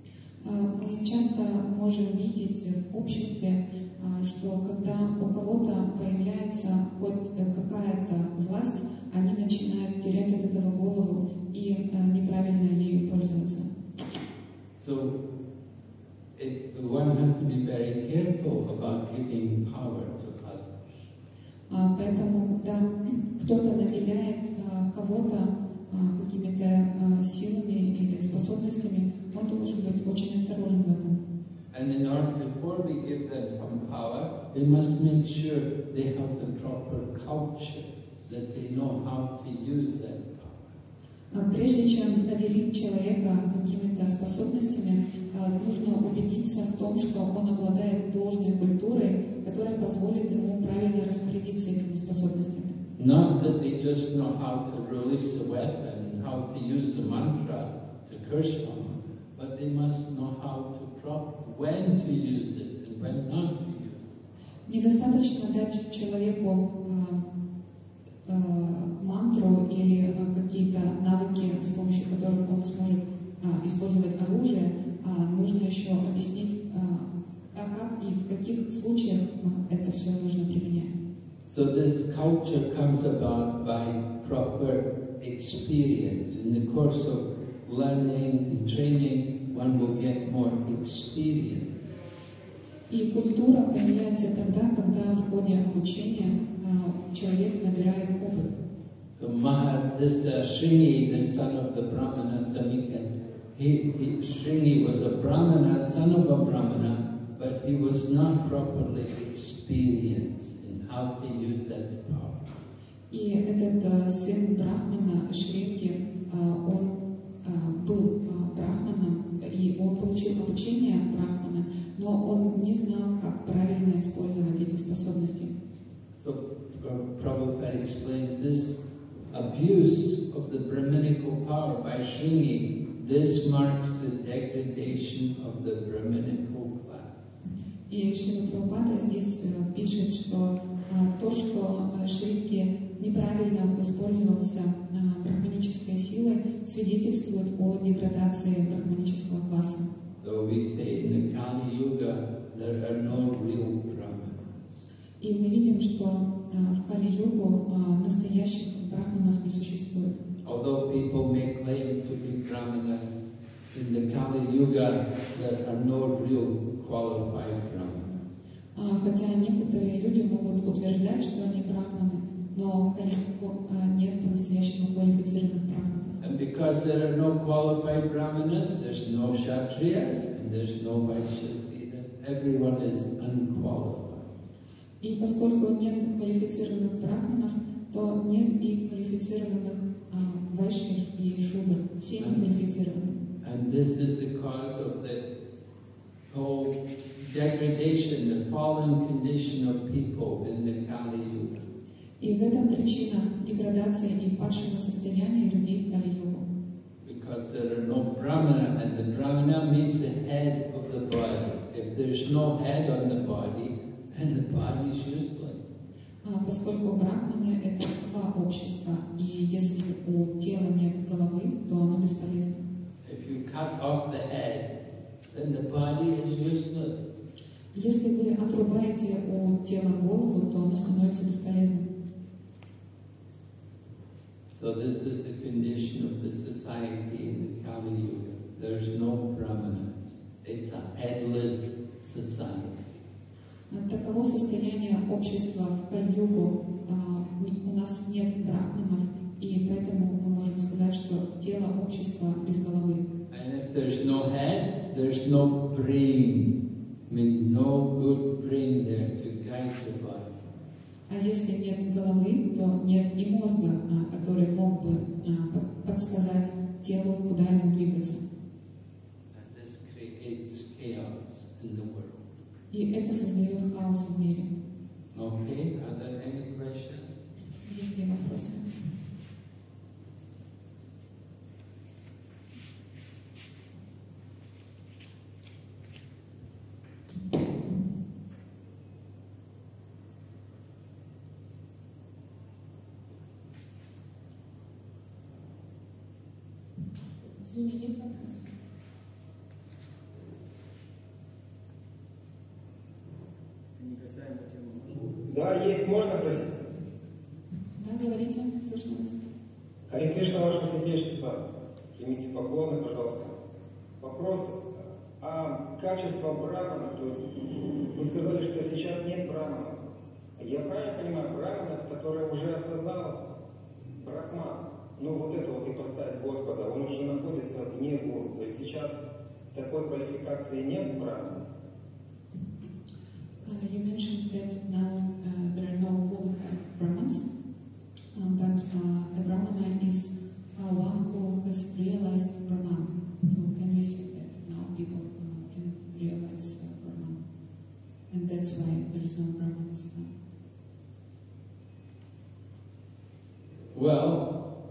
Мы часто можем видеть в обществе, что когда у кого-то появляется хоть какая-то власть, они начинают терять от этого голову и неправильно ею пользоваться. So it, one has to be very careful about giving power to others. Поэтому, когда кто-то наделяет кого-то какими-то силами или способностями, он должен быть очень осторожен в этом. And in order, before we give them some power, we must make sure they have the proper culture, that they know how to use that power. Прежде чем наделить человека какими-то способностями, нужно убедиться в том, что он обладает должной культурой, которая позволит ему правильно распорядиться этими способностями. Not that they just know how to release the weapon, how to use the mantra to curse someone, but they must know how to prop, when to use it and when not to use it. Недостаточно дать человеку э, э, мантру или э, какие-то навыки, с помощью которых он сможет э, использовать оружие. Э, нужно еще объяснить, э, а как и в каких случаях э, это все нужно применять. So this culture comes about by proper experience. In the course of learning and training, one will get more experience. И культура появляется тогда, когда в ходе обучения э, человек набирает опыт. So Mahad, this uh, Sringi, the son of the Brahmana Samika, he, he, Sringi was a Brahmana, son of a Brahmana, but he was not properly experienced in how to use that power. И этот э, сын Брахмана, Шринги, э, он э, был э, Брахманом, и он получил обучение Брахмана, но он не знал, как правильно использовать эти способности. So Prabhupada explains this abuse of the Brahminical power by Shringi, this marks the degradation of the Brahminical class. И Шрила Прабхупада здесь э, пишет, что э, то, что э, Шринги неправильно воспользовался э, брахманической силой, свидетельствует о деградации брахманического класса. So we say in the Kali Yuga there are no real Brahmanas. И мы видим, что э, в Кали-югу э, настоящих брахманов не существует. Although people may claim to be Brahmana, in the Kali Yuga there are no real qualified Brahmanas. А, хотя некоторые люди могут утверждать, что они брахманы, но в Кали-югу э, нет по-настоящему квалифицированных брахманов. And because there are no qualified Brahmanas, there's no Kshatriyas and there's no Vaishyas either. Everyone is unqualified. И поскольку нет квалифицированных брахманов, то нет и квалифицированных а, вайшьев и шудр. Все не квалифицированы. And this is the cause of the whole degradation, the fallen condition of people in the Kali Yuga. И в этом причина деградации и падшего состояния людей в Кали-югу. Because there are no Brahmana, and the Brahmana means the head of the body. If there's no head on the body, then the body is useless. А, поскольку брахманы — это два общества, и если у тела нет головы, то оно бесполезно. If you cut off the head, then the body is useless. Если вы отрубаете у тела голову, то оно становится бесполезным. So this is the condition of the society in the Kali Yuga. There's no Brahmanas. It's a headless society. Таково состояние общества в Кали-югу. У нас нет брахманов, и поэтому мы можем сказать, что тело общества без головы. And if there's no head, there's no brain. I mean, no good brain there to guide the body. А если нет головы, то нет и мозга, который мог бы подсказать телу, куда ему двигаться. And this creates chaos in the world. И это создает хаос в мире. Okay, are there any questions? Есть ли вопросы? В Зуме есть вопросы? Не касаемо темы. Да, есть. Можно спросить? Да, говорите, слышно вас. Харе Кришна, ваше святейшество. Примите поклоны, пожалуйста. Вопрос о качестве брамана. То есть вы сказали, что сейчас нет брамана. Я правильно понимаю, браман, это который уже осознал брахман, ну вот эту вот ипостась Господа, он уже находится вне гун. То есть сейчас такой квалификации нет брамана. Uh, you mentioned that now uh, there are no qualified Brahmans, um, but uh, a Brahmana is uh, one who has realized Brahman. So can we say that now people uh, cannot realize uh, Brahman? And that's why there is no Brahmanas now. Well,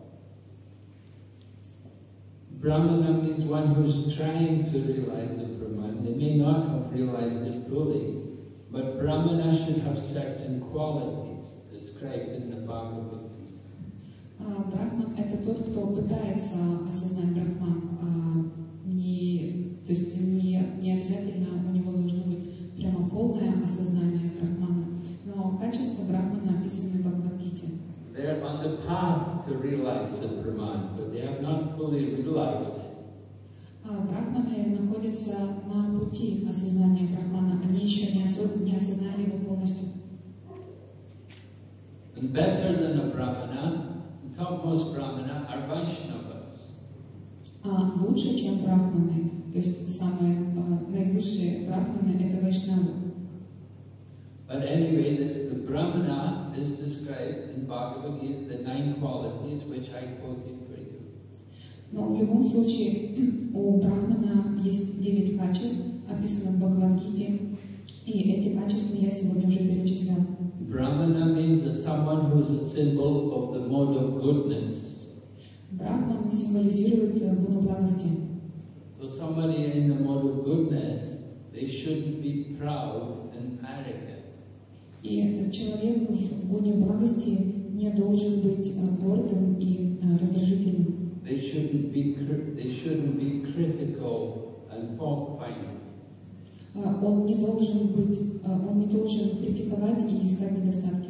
Brahmana means one who's trying to realize the Brahman. They may not have realized it fully, but Brahmana should have certain qualities described in the Bhagavad Gita. Uh, Брахман — это тот, кто пытается осознать Брахман. Uh, не, то есть не, не обязательно у него должно быть прямо полное осознание Брахмана, но качество Брахмана описаны в Бхагавад-гите. They're on the path to realize the Brahman, but they have not fully realized it. Брахманы находятся на пути осознания Брахмана, они еще не, осо не осознали его полностью. And better than a Brahmana, the topmost Brahmana are Vaishnavas. А лучше, чем брахманы, то есть самые а, наивысшие брахманы — это вайшнавы. But anyway, the, the Brahmana is described in Bhagavad Gita, the nine qualities which I quoted for you. Но в любом случае у брахмана есть девять качеств, описанных в Бхагавад-гите. И эти качества я сегодня уже перечислял. Brahmana means someone who is a symbol of the mode of goodness. Брахман символизирует гуну благости. So somebody in the mode of goodness, they shouldn't be proud and arrogant. И человек в гуне благости не должен быть гордым и раздражительным. They shouldn't be they shouldn't be critical and fault-finding. Он не должен быть, он не должен критиковать и искать недостатки.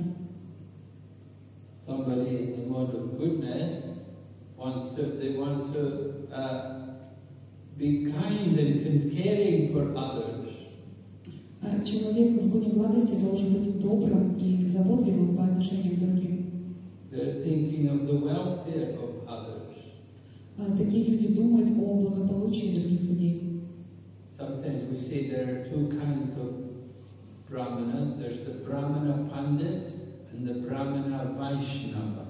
Somebody in the mode of goodness wants to, they want to uh, be kind and caring for others. Человек в гуне благости должен быть добрым и заботливым по отношению к другим. They're thinking of the welfare of others. Такие люди думают о благополучии других людей. Sometimes we say there are two kinds of brahmanas. There's the Brahmana Pandit and the Brahmana Vaishnava.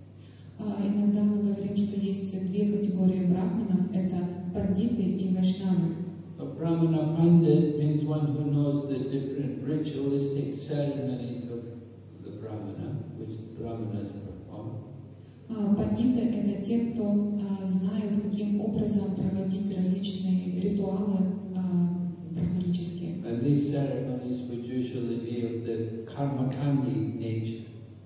Иногда мы говорим, что есть две категории брахманов. Это пандиты и вайшнавы. A Brahmana Pandit means one who knows the different ritualistic ceremonies of the Brahmana, which the Brahmanas perform. Пандиты — это те, кто знают, каким образом проводить различные ритуалы брахманические. And these ceremonies would usually be of the karmakandi nature.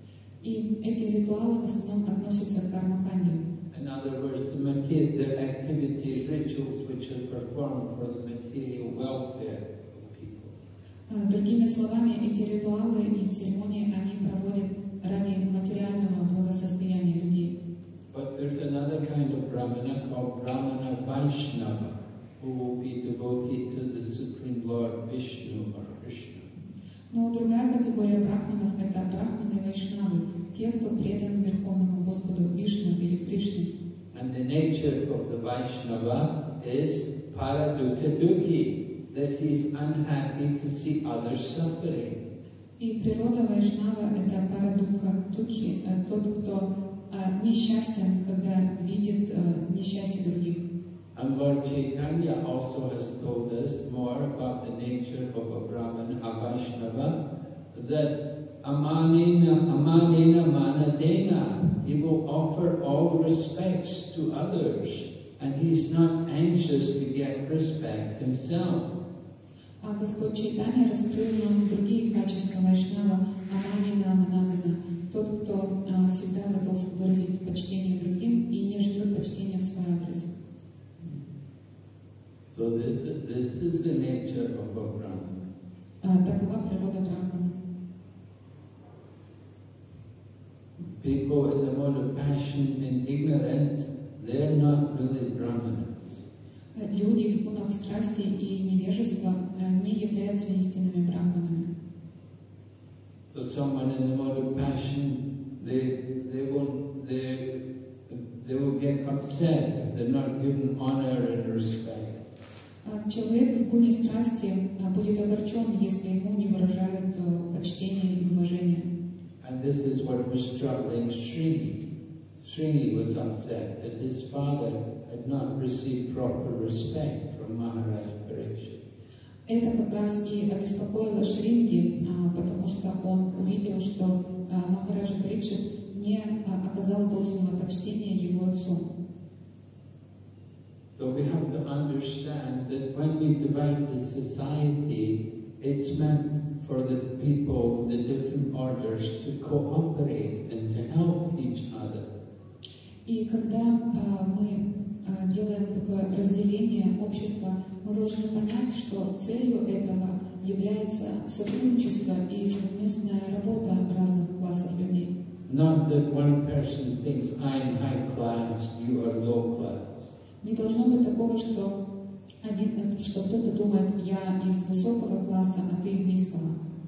И эти ритуалы в основном относятся к кармаканде. In other words, the material, their activities, rituals which are performed for the material welfare of people. Другими словами, эти ритуалы и церемонии они проводят ради материального благосостояния людей. But there's another kind of Brahmana called Brahmana Vaishnava, who will be devoted to the Supreme Lord Vishnu or Krishna. Но другая категория брахманов — это брахманы и вайшнавы, те, кто предан Верховному Господу Вишну или Кришне. And the nature of the Vaishnava is paradukha dukhi, that he is unhappy to see others suffering. И природа вайшнава — это парадукха духи, тот, кто несчастен, когда видит несчастье других. And Lord Chaitanya also has told us more about the nature of a Brahmana, a Vaishnava, that amanena, amanena manadena, he will offer all respects to others, and he's not anxious to get respect himself. А Господь Чайтанья раскрыл нам другие качества вайшнава, аманина, манадана, тот, кто всегда готов выразить почтение другим и не ждет почтения в свой адрес. So this, this is the nature of a Brahmana. Такова природа брахмана. People in the mode of passion and ignorance, they're not really Brahmanas. Люди в гунах страсти и невежества не являются истинными брахманами. So someone in the mode of passion, they they won't they they will get upset if they're not given honor and respect. Человек в гуне страсти будет огорчен, если ему не выражают почтение и уважение. And this is what was troubling Srini. Srini was upset that his father had not received proper respect from Maharaj Parikshit. Это как раз и обеспокоило Шринги, потому что он увидел, что Махараджа Парикшит не оказал должного почтения его отцу. So we have to understand that when we divide the society, it's meant for the people, the different orders, to cooperate and to help each other. И когда мы делаем такое разделение общества, мы должны понять, что целью этого является сотрудничество и совместная работа разных классов людей. Not that one person thinks I'm high class, you are low class. Не должно быть такого, что, один, что кто-то думает, я из высокого класса, а ты из низкого.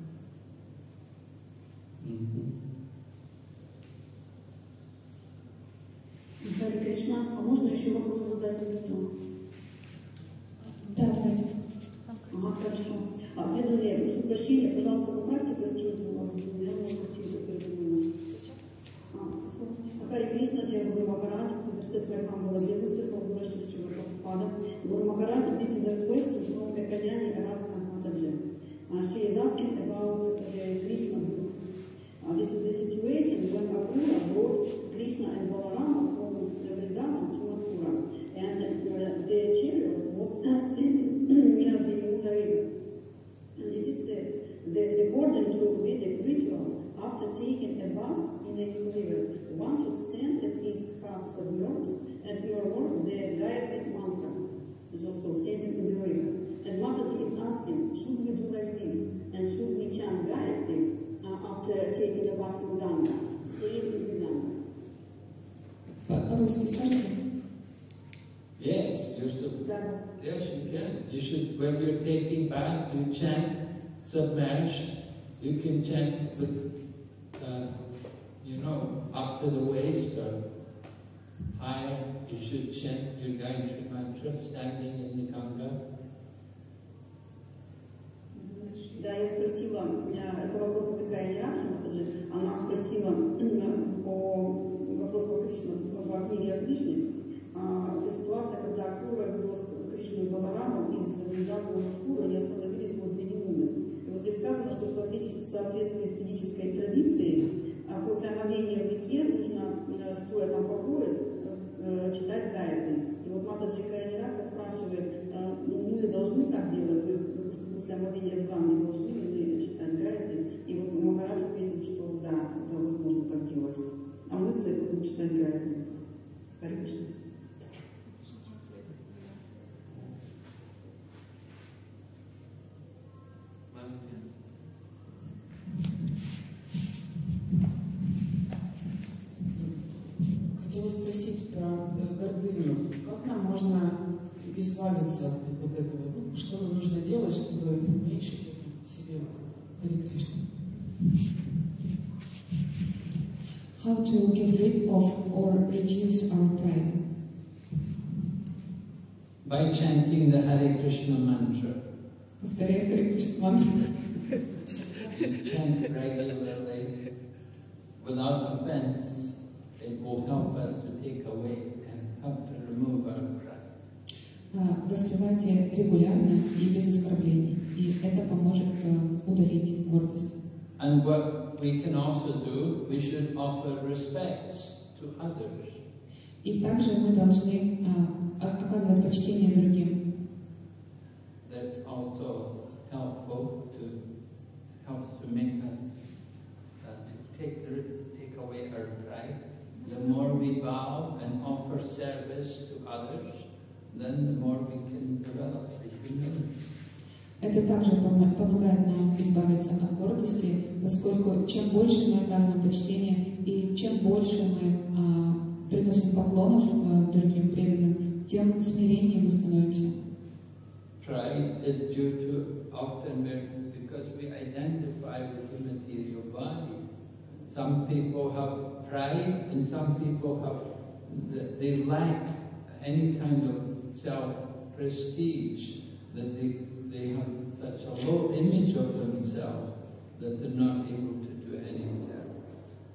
Харе Кришна, а можно еще вопрос задать Виктору? Да, давайте. Ага, хорошо. А, преданные, прошу прощения, пожалуйста, поправьте картинку у вас. Я не картинку передаю у нас. Харе Кришна, Dear Guru Maharaj, please accept my humble obeisances of worship to your Prabhupada. Guru Maharaj, this is a question from Ekanyani Aradhana Mataji. Uh, she is asking about the Krishna book. Uh, this is the situation when Akura brought Krishna and Balarama from Vrindavan to Mathura, and uh, the chariot was uh, standing near the Yamuna river. And it is said that according to Vedic ritual, after taking a bath in the Yamuna river, one should stand at least half submerged and perform the Gayatri mantra, is also standing in the river. And Mataji is asking, should we do like this? And should we chant Gayatri uh, after taking a bath in Ganga, staying in Ganga? По-русски скажите? Yes, you're so, Да. yes, you can. You should, when you're taking bath, you chant submerged. You can chant with, uh, you know, up to the waist or higher. You should chant your Gayatri mantra standing in the Ganga. Да, я спросила, это вопрос от Гайни Радхи Матаджи, она спросила по вопрос по Кришне, по книге о Кришне. Это ситуация, когда Акура вез Кришну и Балараму из Вриндавана в Маthуру, они остановились возле Ямуны. И вот здесь сказано, что в соответствии с ведической традицией, после омовения в реке нужно, стоя там по пояс, читать Гайатри. И вот Матаджи Гайни Радха спрашивает, ну мы должны так делать, после омовения в Ганге должны ли мы читать Гайатри? И вот Махарадж ответил, что да, да, возможно так делать. А мы будем читать Гайатри. Харе Кришна. Хотела спросить про гордыню. Как нам можно избавиться от вот этого? Ну, что нам нужно делать, чтобы уменьшить это в себе? Харе Кришна. How to get rid of or reduce our pride? By chanting the Hare Krishna mantra. Повторяя Харе Кришна мантру. Chant regularly, without offense, it will help us to take away and help to remove our pride. Воспевайте регулярно и без оскорблений, и это поможет удалить гордость. And what we can also do, we should offer respects to others. И также мы должны оказывать почтение другим. That's also helpful to helps to make us uh, to take take away our pride. The more we bow and offer service to others, then the more we can develop the humility. Это также помогает нам избавиться от гордости, поскольку чем больше мы оказываем почтение и чем больше мы а, приносим поклонов а, другим преданным, тем смиреннее мы становимся. Pride is due to often because we identify with the material body. Some people have pride, and some people have they lack any kind of self-prestige, that they they have such a low image of themselves that they're not able to do any service.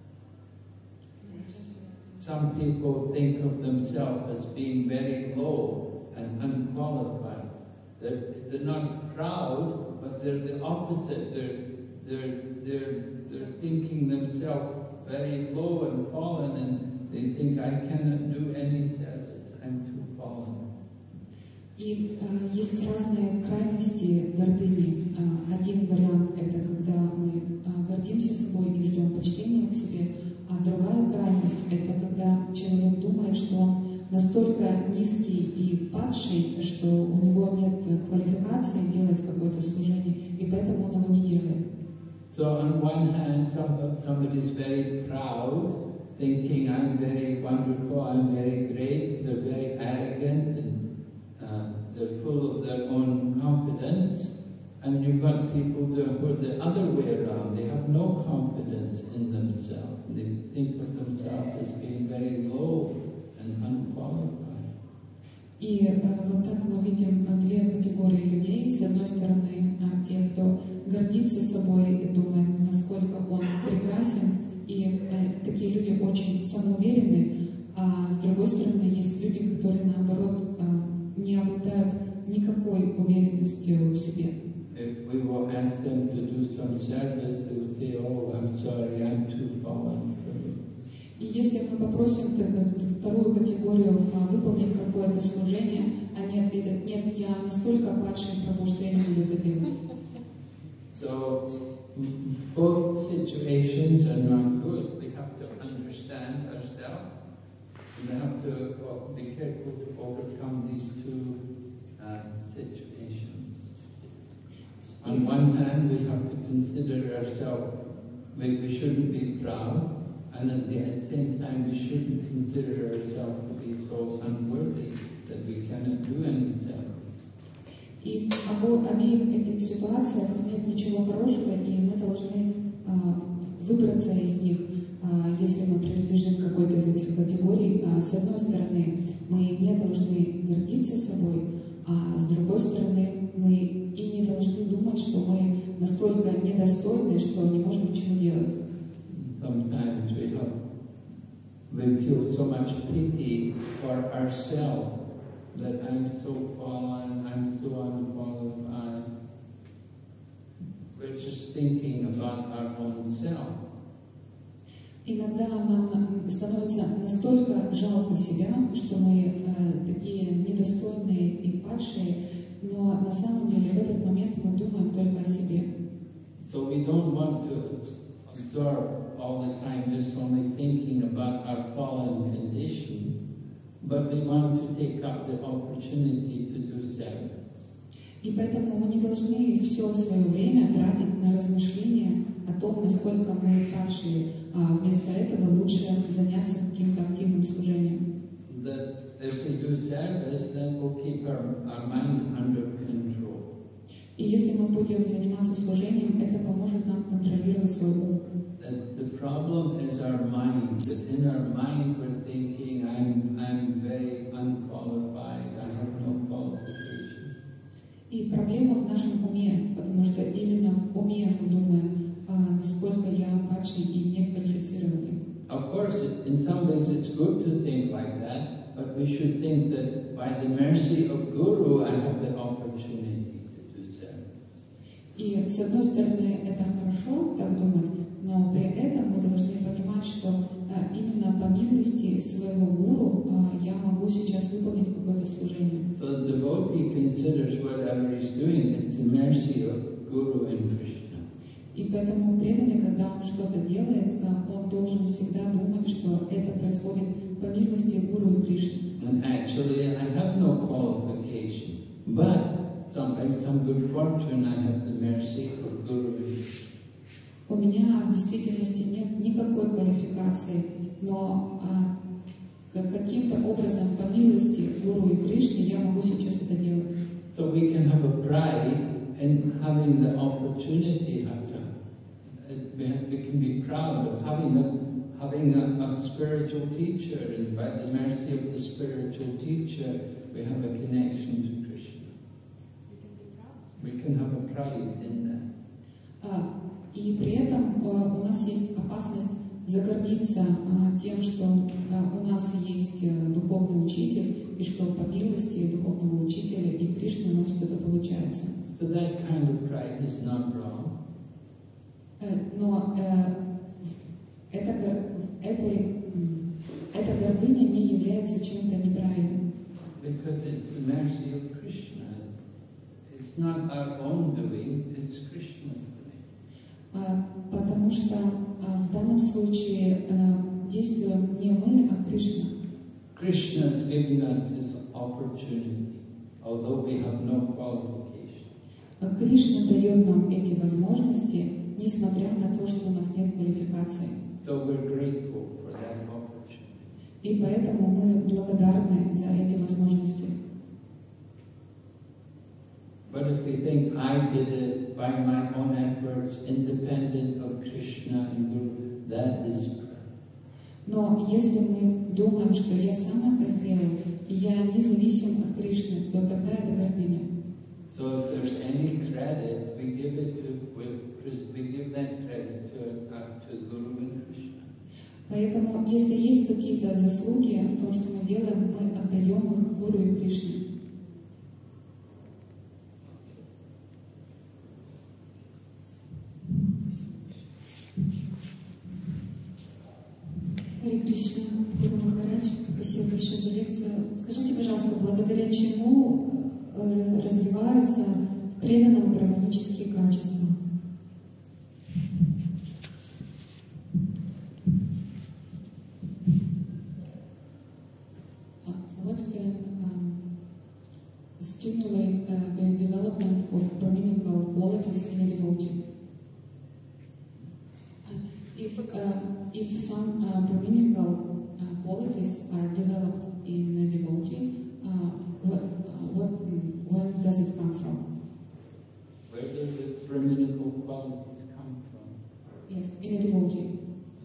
Some people think of themselves as being very low and unqualified. They're, they're not proud, but they're the opposite. They're, they're, they're, they're thinking themselves very low and fallen, and they think, I cannot do any service, I'm too fallen. И э, есть разные крайности гордыни. Э, один вариант – это когда мы э, гордимся собой и ждем почтения к себе, а другая крайность – это когда человек думает, что он настолько низкий и падший, что у него нет квалификации делать какое-то служение, и поэтому он его не делает. So on one hand, somebody, somebody is very proud, thinking I'm very wonderful, I'm very great, they're very arrogant, and Uh, they're full of their own confidence, and you've got people who are the other way around. They have no confidence in themselves. They think of themselves as being very low and unqualified. И э, вот так мы видим две категории людей. С одной стороны, э, те, кто гордится собой и думает, насколько он прекрасен, и э, такие люди очень самоуверенны, а с другой стороны, есть люди, которые, наоборот, э, не обладают никакой уверенностью в себе. if we will ask them to do some service, they will say, oh, I'm sorry, I'm too fallen. И если мы попросим вторую категорию выполнить какое-то служение, они ответят, нет, я настолько падший Прабху, что я не буду это делать. So, both situations are not good. We have to understand ourselves. We have to well, be careful to overcome these two uh, situations. On one hand, we have to consider ourselves, we, we shouldn't be proud. And at the same time, we shouldn't consider ourselves to be so unworthy that we cannot do anything. И в обо, обеих этих ситуациях нет ничего хорошего, и мы должны а, выбраться из них, а, если мы принадлежим к какой-то из этих категорий. А, с одной стороны, мы не должны гордиться собой, а с другой стороны, мы и не должны думать, что мы настолько недостойны, что не можем ничего делать. Sometimes we have, we feel so much pity for ourselves that I'm so fallen, I'm so unqualified. We're just thinking about our own self. Иногда нам становится настолько жалко себя, что мы э, такие недостойные и падшие, но на самом деле в этот момент мы думаем только о себе. So we don't want to absorb all the time just only thinking about our fallen condition, but we want to take up the opportunity to do service. И поэтому мы не должны все свое время тратить на размышления о том, насколько мы падшие, а вместо этого лучше заняться каким-то активным служением. That if we do service, then we'll keep our, our mind under control. И если мы будем заниматься служением, это поможет нам контролировать свой ум. The, the problem is our mind. That in our mind we're thinking, I'm, I'm very unqualified, I have no qualification. И проблема в нашем уме, потому что именно в уме мы думаем, а, насколько я падший и неквалифицированный. Of course, in some ways it's good to think like that, but we should think that by the mercy of Guru, I have the opportunity to do service. И с одной стороны, это хорошо так думать, но при этом мы должны понимать, что а, именно по милости своего гуру а, я могу сейчас выполнить какое-то служение. So the devotee considers whatever he's doing, it's the mercy of Guru and Krishna. И поэтому преданный, когда он что-то делает, а, он должен всегда думать, что это происходит по милости гуру и Кришны. And actually, I have no qualification, but some, by some good fortune, I have the mercy of Guru and Krishna. У меня в действительности нет никакой квалификации, но а, каким-то образом по милости Гуру и Кришны я могу сейчас это делать. So we can have a pride in having the opportunity. We can be proud of having a, having a, a spiritual teacher, and by the mercy of the spiritual teacher, we have a connection to Krishna. We can have a pride in that. А, и при этом а, у нас есть опасность загордиться а, тем, что а, у нас есть а, духовный учитель, и что по милости духовного учителя и Кришны у нас что-то получается. So that kind of pride is not wrong. Но э, эта, эта, эта гордыня не является чем-то неправильным. Because it's the mercy of Krishna. It's not our own doing, it's Krishna's doing. А, потому что а, в данном случае а, действуем не мы, а Кришна. Krishna is giving us this opportunity, although we have no qualification. А Кришна дает нам эти возможности, несмотря на то, что у нас нет квалификации. So we're grateful for that opportunity. И поэтому мы благодарны за эти возможности. But if we think I did it by my own efforts, independent of Krishna and Guru, that is pride. Но если мы думаем, что я сам это сделал, и я независим от Кришны, то тогда это гордыня. So if there's any credit, we give it to, we give that credit to, uh, to Guru and Krishna. Поэтому, если есть какие-то заслуги в том, что мы делаем, мы отдаем их Гуру и Кришне. Кришна, Гуру Махарадж, спасибо большое за лекцию. Скажите, пожалуйста, благодаря чему э, развиваются в преданном браманические качества? What can um, stimulate uh, the development of Brahminical qualities in a devotee? If, uh, if some uh, Brahminical uh, qualities are developed in a devotee, uh, what, uh, what, when does it come from? Where do the Brahminical qualities come from? Yes, in a devotee.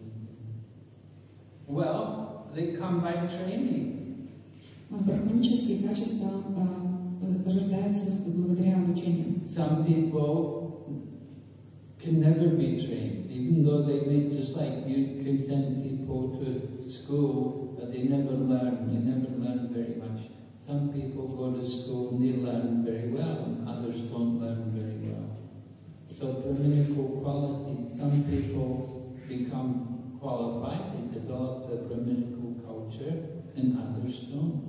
Well, they come by training. Брахманические качества uh, рождаются благодаря обучению. Some people can never be trained, even though they may, just like you can send people to school, but they never learn, they never learn very much. Some people go to school and they learn very well, and others don't learn very well. So Brahminical qualities, some people become qualified, they develop the Brahminical culture, and others don't.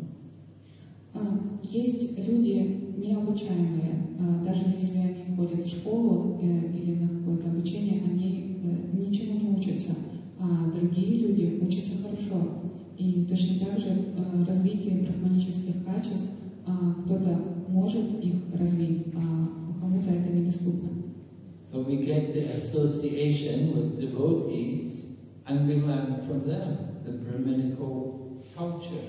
Есть люди необучаемые, даже если они ходят в школу или на какое-то обучение, они ничему не учатся, а другие люди учатся хорошо. И точно так же развитие брахманических качеств, кто-то может их развить, а кому-то это недоступно. So we get the association with devotees and we learn from them the Brahminical culture.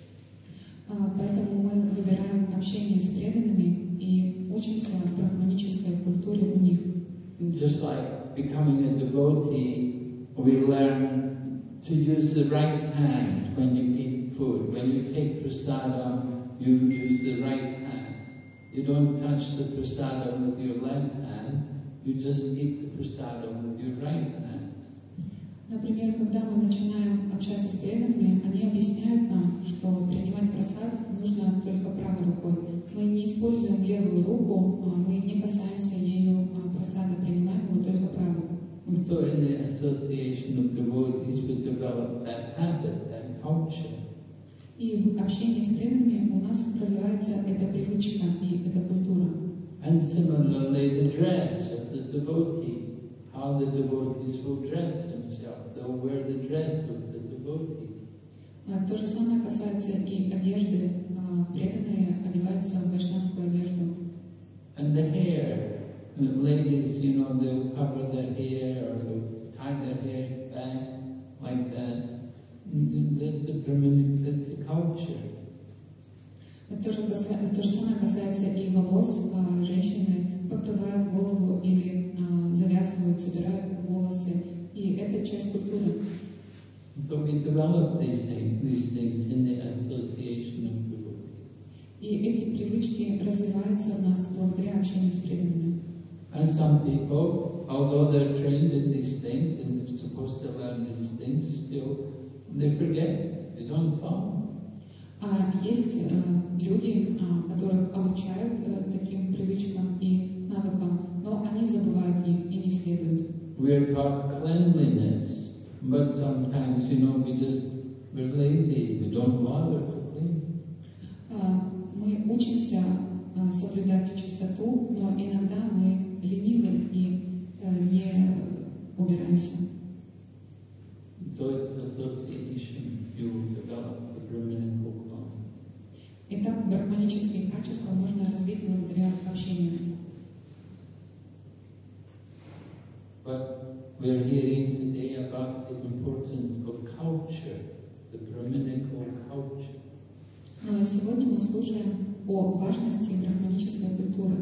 Поэтому мы выбираем общение с преданными и учимся брахманической культуре у них. Just like becoming a devotee, we learn to use the right hand when you eat food. When you take prasadam, you use the right hand. You don't touch the prasadam with your left hand, you just eat the prasadam with your right hand. Например, когда мы начинаем общаться с преданными, они объясняют нам, что принимать прасад нужно только правой рукой. Мы не используем левую руку, мы не касаемся ею прасада, принимаем его только правой. So in the association of devotees we develop that habit, that culture. И в общении с преданными у нас развивается эта привычка и эта культура. And similarly the dress of the devotee. How the devotees will dress themselves. They'll wear the dress of the devotees. То же самое касается и одежды. Преданные одеваются в вайшнавскую одежду. And the hair. Ladies, you know, they'll cover their hair or they'll tie their hair back like that. That's the Brahminic, that's the culture. То же, то же самое касается и волос. Женщины покрывают голову или завязывают, собирают волосы. И это часть культуры. So we develop these things, these things in the association of devotees. И эти привычки развиваются у нас благодаря общению с преданными. And some people, although they're trained in these things and they're supposed to learn these things, still they forget, they don't follow. А есть люди, которых обучают таким привычкам и навыкам, но они забывают их и не следуют. We are taught cleanliness, but sometimes, you know, we just, we're lazy, we don't bother to clean. Мы учимся соблюдать чистоту, но иногда мы ленивы и не убираемся. So it's association, you develop the Brahminical quality. Итак, брахманические качества можно развить благодаря общению. But we're hearing today about the importance of culture, the Brahminical culture. Но сегодня мы слушаем о важности брахманической культуры.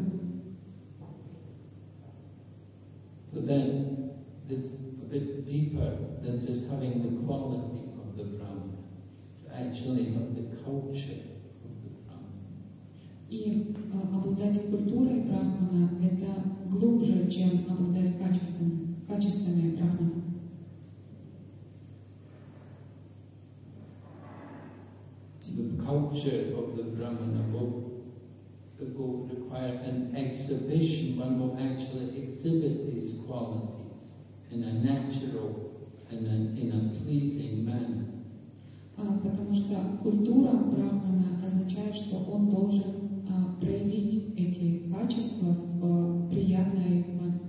So then, it's a bit deeper than just having the quality of the Brahman, to actually have the culture of the Brahman. И обладать культурой брахмана – это глубже, чем обладать качествами, качествами брахмана. The culture of the Brahmana will, will require an exhibition. One will actually exhibit these qualities in a natural and in a pleasing manner. Потому что культура брахмана означает, что он должен проявить эти качества в приятной,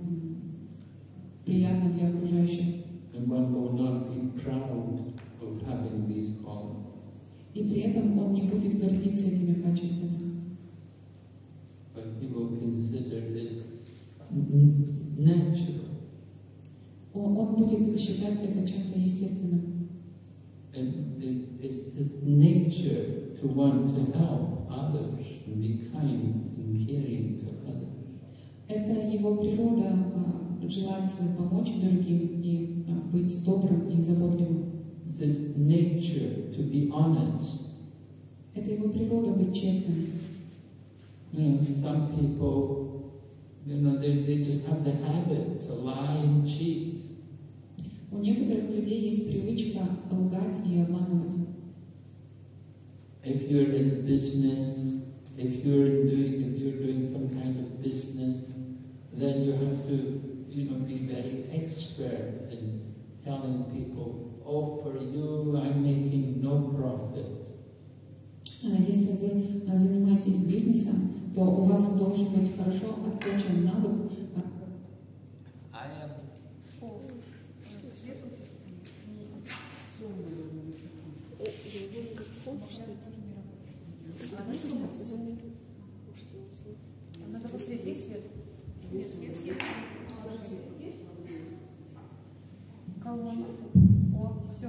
приятно для окружающих. And one will not be proud of having these qualities. И при этом он не будет гордиться этими качествами. But he will consider it natural. Он, он будет считать это чем-то естественным. And it, it's his nature to want to help others and be kind and caring to others. Это его природа желать помочь другим и быть добрым и заботливым. It's his nature to be honest. Это его природа быть честным. You know, some people, you know, they, they just have the habit to lie and cheat. У некоторых людей есть привычка лгать и обманывать. If you're in business, if you're doing, if you're doing some kind of business, then you have to, you know, be very expert in telling people, oh, for you, I'm making no profit. Если вы занимаетесь бизнесом, то у вас должен быть хорошо отточен навык. I am. Надо посмотреть, есть свет? Есть свет? Есть? Колонна. О, все.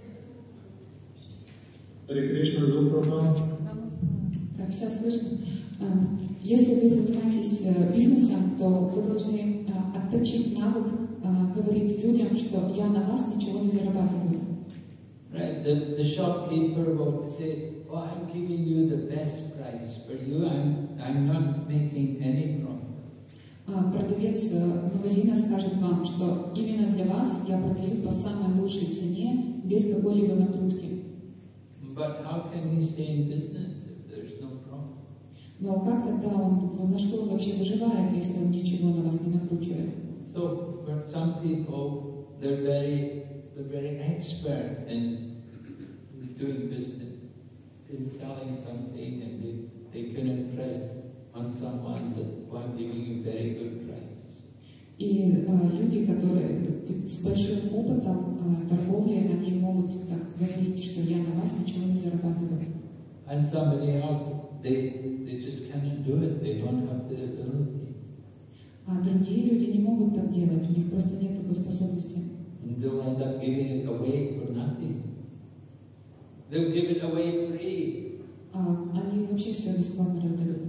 Так, сейчас слышно. Если вы занимаетесь бизнесом, то вы должны отточить навык говорить людям, что я на вас ничего не зарабатываю. Right, the, the shopkeeper will say, oh, I'm giving you the best price. For you, I'm, I'm not making any profit. Продавец магазина скажет вам, что именно для вас я продаю по самой лучшей цене, без какой-либо накрутки. But how can he stay in business if there's no profit? Но как тогда он, на что он вообще выживает, если он ничего на вас не накручивает? So for some people, they're very, they're very expert in doing business, in selling something, and they, they can impress on someone that one giving you very good price. И а, люди, которые с большим опытом а, торговли, они могут так говорить, что я на вас ничего не зарабатываю. And somebody else, they, they just cannot do it. They don't have the ability. А другие люди не могут так делать, у них просто нет такой способности. And they'll end up giving it away for nothing. They'll give it away free. А, они вообще все бесплатно раздают.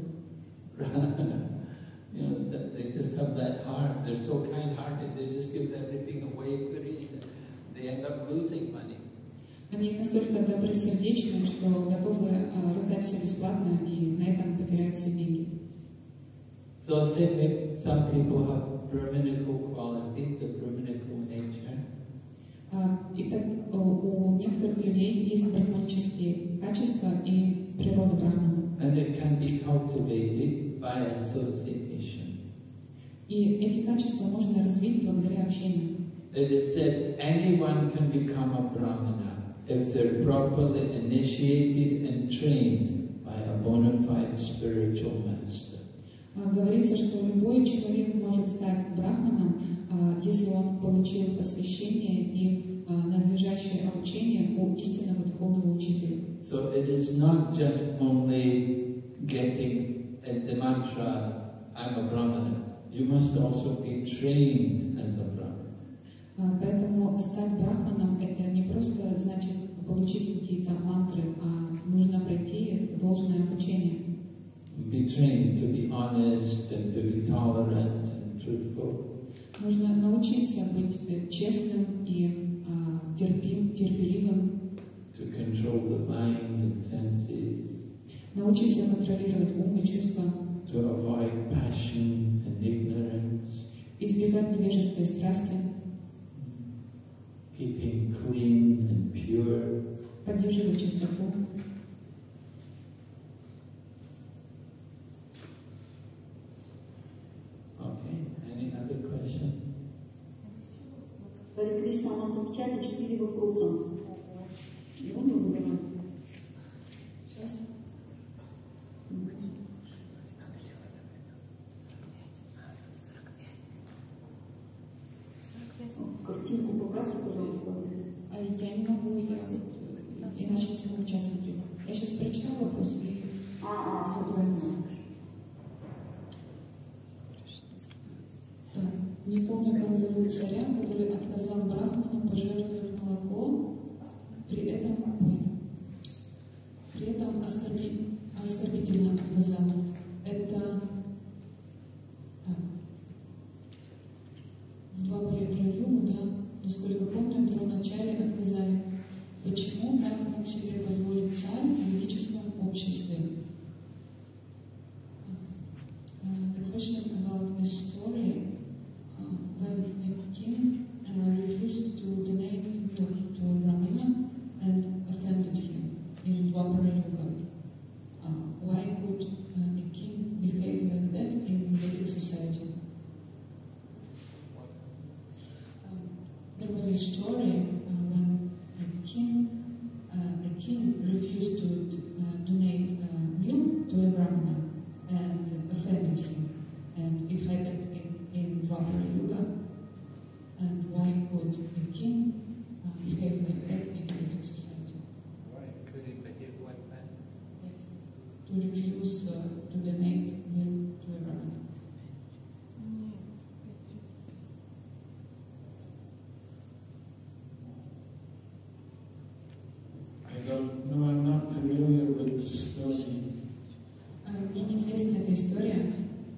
You know, they just have that heart. They're so kind-hearted. They just give everything away free. They end up losing money. Они настолько добросердечны, что готовы а, раздать все бесплатно и на этом потеряют все деньги. So some people have Brahminical qualities, the Brahminical nature. А, итак, у некоторых людей есть брахманические качества и природа брахмана. And it can be cultivated by association. И эти качества можно развить благодаря общению. It is said anyone can become a Brahmana if they're properly initiated and trained by a bona fide spiritual master. Говорится, что любой человек может стать брахманом, если он получил посвящение и надлежащее обучение у истинного духовного учителя. So it is not just only getting the mantra, I'm a Brahmana. You must also be trained as a Brahmana. Поэтому стать брахманом — это не просто значит получить какие-то мантры, а нужно пройти должное обучение. Be trained to be honest and to be tolerant and truthful. Нужно научиться быть честным и а, терпим, терпеливым. To control the mind and senses. Научиться контролировать ум и чувства. To avoid passion and ignorance. Избегать невежества и страсти. Keeping clean and pure. Поддерживать чистоту. Харе Кришна, у нас тут в чате четыре вопроса. Можно задавать? Картинку поправьте, пожалуйста. А я не могу, я вот, иначе не смогу час смотреть. Я сейчас прочитаю вопрос и... А, а, все Да. правильно. Так. Не помню, как зовут царя, который отказал брахману пожертвовать молоко, при этом, ой, при этом оскорби, оскорбительно отказал. Это так. В два боя Траюму, да, насколько помню, Дроначарье отказали. Почему так мог себе позволить царь в ведическом обществе? Uh, the question about the story uh, when a king uh, refused to donate milk to a brahmana and offended him in Dwapara Yuga. Uh, why would uh, a king behave like that in Vedic society? Um, there was a story uh, when a king, uh, a king refused to uh, donate uh, milk to a brahmana and offended him, and it happened in, in Dwapara Yuga. And why would a king uh, behave like that in Vedic society? Why could he behave like that? Yes. To refuse uh, to donate milk to a brahmana. I don't know, I'm not familiar with the story. Uh, Мне неизвестна эта история.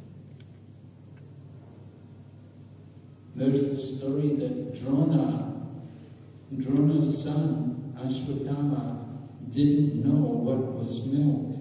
There's the story that Drona, Drona's son, Ashwatthama, didn't know what was milk.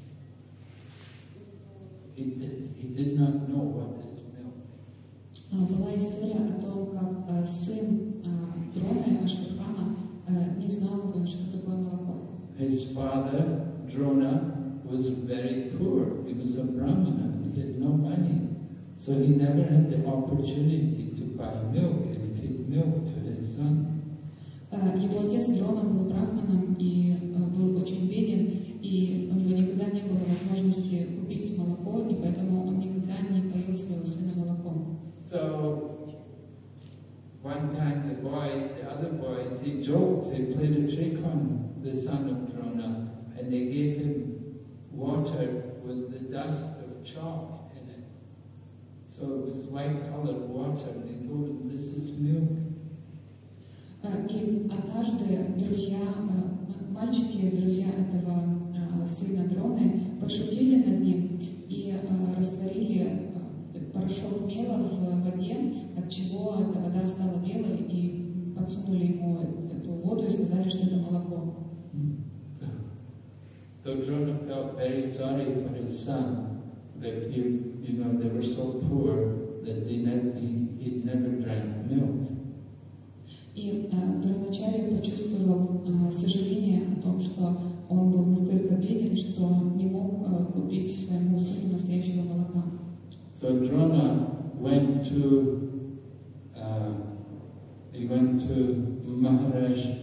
He did, he did not know what is milk. Uh, Была история о том, как uh, сын uh, Дроны, Ашватthama, uh, не знал, uh, что такое молоко. His father, Drona, was very poor. He was a Brahmana and he had no money. So he never had the opportunity to buy milk and feed milk to his son. Uh, Его отец Дрона был брахманом и uh, был очень беден, и у него никогда не было возможности купить молоко, и поэтому он никогда не поил своего сына молоком. So one time the boys, the other boys, they joked, they played a trick on the son of Drona, and they gave him water with the dust of chalk in it. So it was white-colored water, and they told him, this is milk. Uh, И однажды друзья, uh, мальчики, друзья этого uh, сына Дроны, подшутили над ним и uh, растворили uh, порошок мела в воде, от чего эта вода стала белой, и подсунули ему эту воду и сказали, что это молоко. So, so Drona felt very sorry for his son, that he, you know, they were so poor that they never, he, he'd never drank milk. И э, Дроначарья почувствовал э, сожаление о том, что он был настолько беден, что не мог э, купить своему сыну настоящего молока. So Drona went to, uh, he went to Maharaj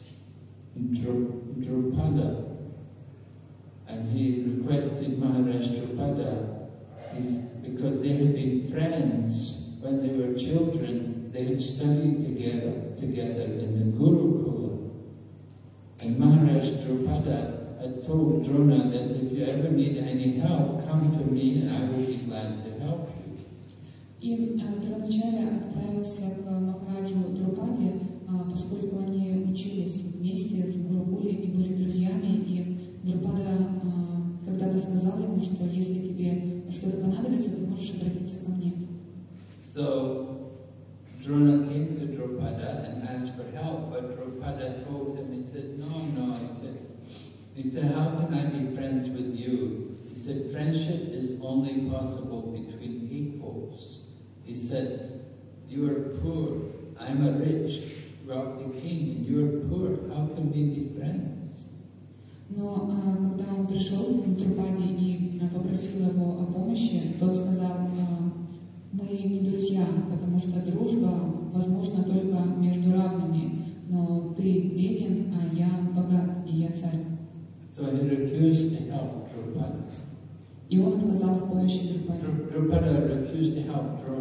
Drupada, and he requested Maharaj Drupada, because they had been friends when they were children. They had studied together, together in the Gurukula. And Maharaj Drupada had told Drona that if you ever need any help, come to me and I will be glad to help you. И э, Дроначарья отправился к Махараджу Друпаде, э, поскольку они учились вместе в Гурукуле и были друзьями, и Друпада э, когда-то сказал ему, что если тебе что-то понадобится, ты можешь обратиться ко мне. So Drona came to Drupada and asked for help, but Drupada told him, he said, no, no, he said, he said, how can I be friends with you? He said, friendship is only possible between equals. He said, you are poor, I'm a rich, wealthy king, and you are poor, how can we be friends? Но а, когда он пришел к Друпаде и а, попросил его о помощи, тот сказал, а, мы не друзья, потому что дружба возможна только между равными, но ты беден, а я богат, и я царь. So he refused to help Drupada. И он отказал в помощи Друпаде. Drupada refused to help Drona.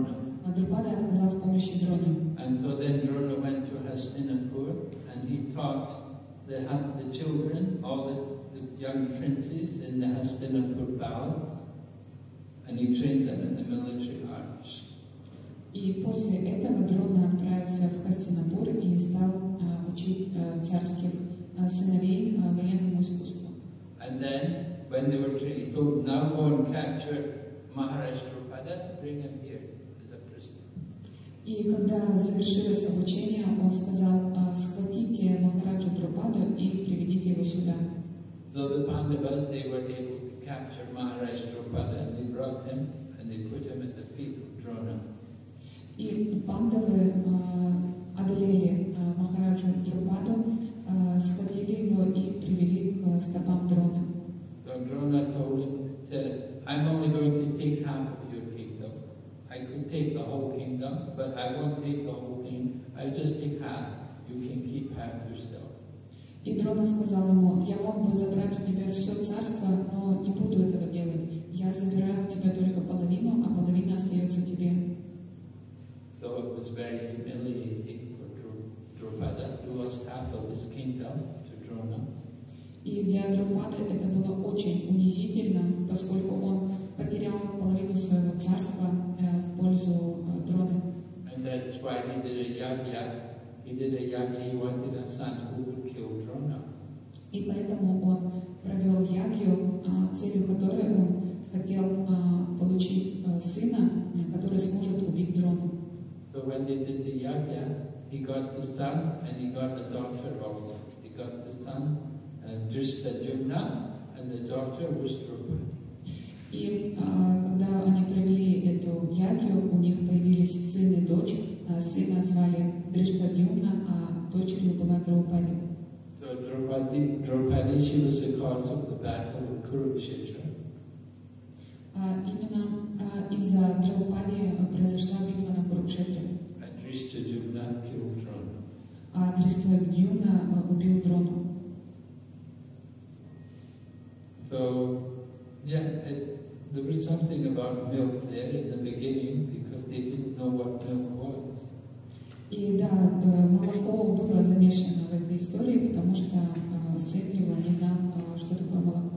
Друпада отказал в помощи Дроне. And so then Drona went to Hastinapur and he taught the, the children, all the, the young princes in the Hastinapur palace, and he trained them in the military arts. И после этого Дрона отправился в Хастинапур и стал uh, учить uh, царских uh, сыновей uh, военному искусству. And then, when they were trained, he told them, now go and capture Maharaj Drupada, bring him here as a prisoner. И когда завершилось обучение, он сказал, uh, схватите Махараджа Друпаду и приведите его сюда. So the Pandavas, they were able to capture Maharaj Drupada and they brought him and they put him at the feet of Drona. И пандавы uh, одолели uh, Махараджа Друпаду, uh, схватили его и привели к стопам Дрона. So Drona told him, said, I'm only going to take half of your kingdom. I could take the whole kingdom, but I won't take the whole thing. I'll just take half. You can keep half yourself. И Дрона сказал ему, я мог бы забрать у тебя все царство, но не буду этого делать. Я забираю у тебя только половину, а половина остается тебе. So it was very humiliating for Drupada, who lost half of his kingdom to Drona. И для Друпады это было очень унизительно, поскольку он потерял половину своего царства э, в пользу э, Дроны. And that's why he did a yagya. He did a yagya, he wanted a son who would kill Drona. И поэтому он провел ягью, э, целью которой он хотел э, получить э, сына, э, который сможет убить Дрону. So when they did the yagya, he got the son and he got the daughter also. He got the son and Drishtadyumna, and the daughter was Drupada. И а, когда они провели эту ягью, у них появились сын и дочь. А, сына звали Дриштадьюмна, а дочерью была Драупади. So Draupadi, Draupadi, she was the cause of the battle of Kurukshetra. А, именно а, из-за Драупади произошла битва на Курукшетре. And Drishtadyumna killed Drona. А Дриштадьюмна а, убил Дрону. So, yeah, it, there was something about milk there in the beginning because they didn't know what milk was. И да, молоко было замешано в этой истории, потому что а, сын его не знал, а, что такое молоко.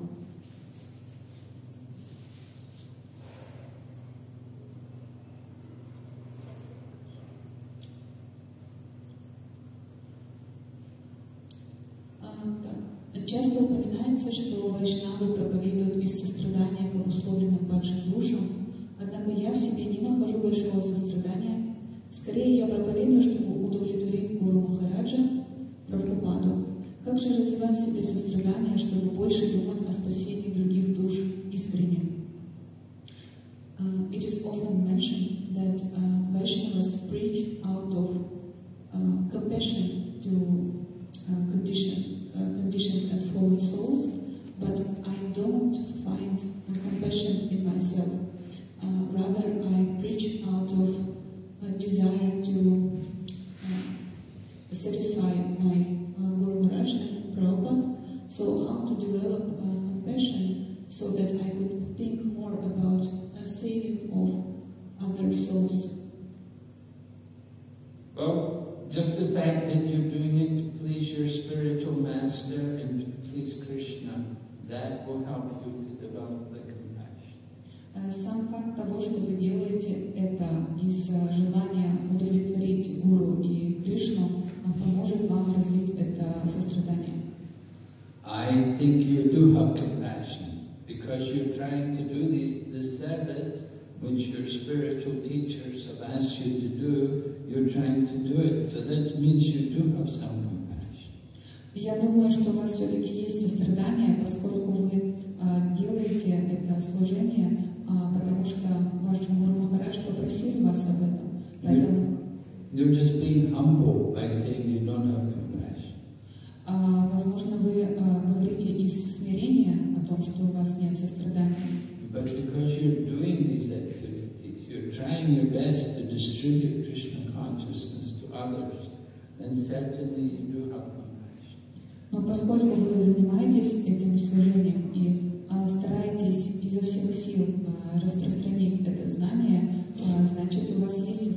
Часто упоминается, что вайшнавы проповедуют из сострадания к обусловленным падшим душам, однако я в себе не нахожу большого сострадания. Скорее, я проповедую, чтобы удовлетворить Гуру Махараджа, Прабхупаду. Как же развивать в себе сострадание, чтобы больше думать о спасении других душ искренне? Uh, it is often mentioned that uh, Vaishnavas preach out of uh, compassion to uh, conditions. Uh, conditioned and fallen souls, but I don't find uh, compassion in myself. Uh, rather, I preach out of a desire to uh, satisfy my uh, Guru Maharaj and Prabhupada. So, how to develop uh, compassion so that I could think more about a saving of other souls? Well, just the fact that you're doing it to please your spiritual master and to please Krishna, that will help you to develop the compassion. Сам факт того, что вы делаете это из желания удовлетворить Гуру и Кришну, поможет вам развить это сострадание. I think you do have compassion because you're trying to do these, this service which your spiritual teachers have asked you to do. You're trying to do it, so that means you do have some compassion. Я думаю, что у вас все-таки есть сострадание, поскольку вы а, делаете это служение, а, потому что ваш Гуру Махарадж попросил вас об этом. Поэтому, you're, you're just being humble by saying you don't have compassion. А, возможно, вы а, говорите из смирения о том, что у вас нет сострадания. But because you're doing these activities, you're trying your best to distribute Krishna consciousness to others, then certainly you do have compassion. Но поскольку вы занимаетесь этим служением и а, стараетесь изо всех сил а, распространить это знание, а, значит, у вас есть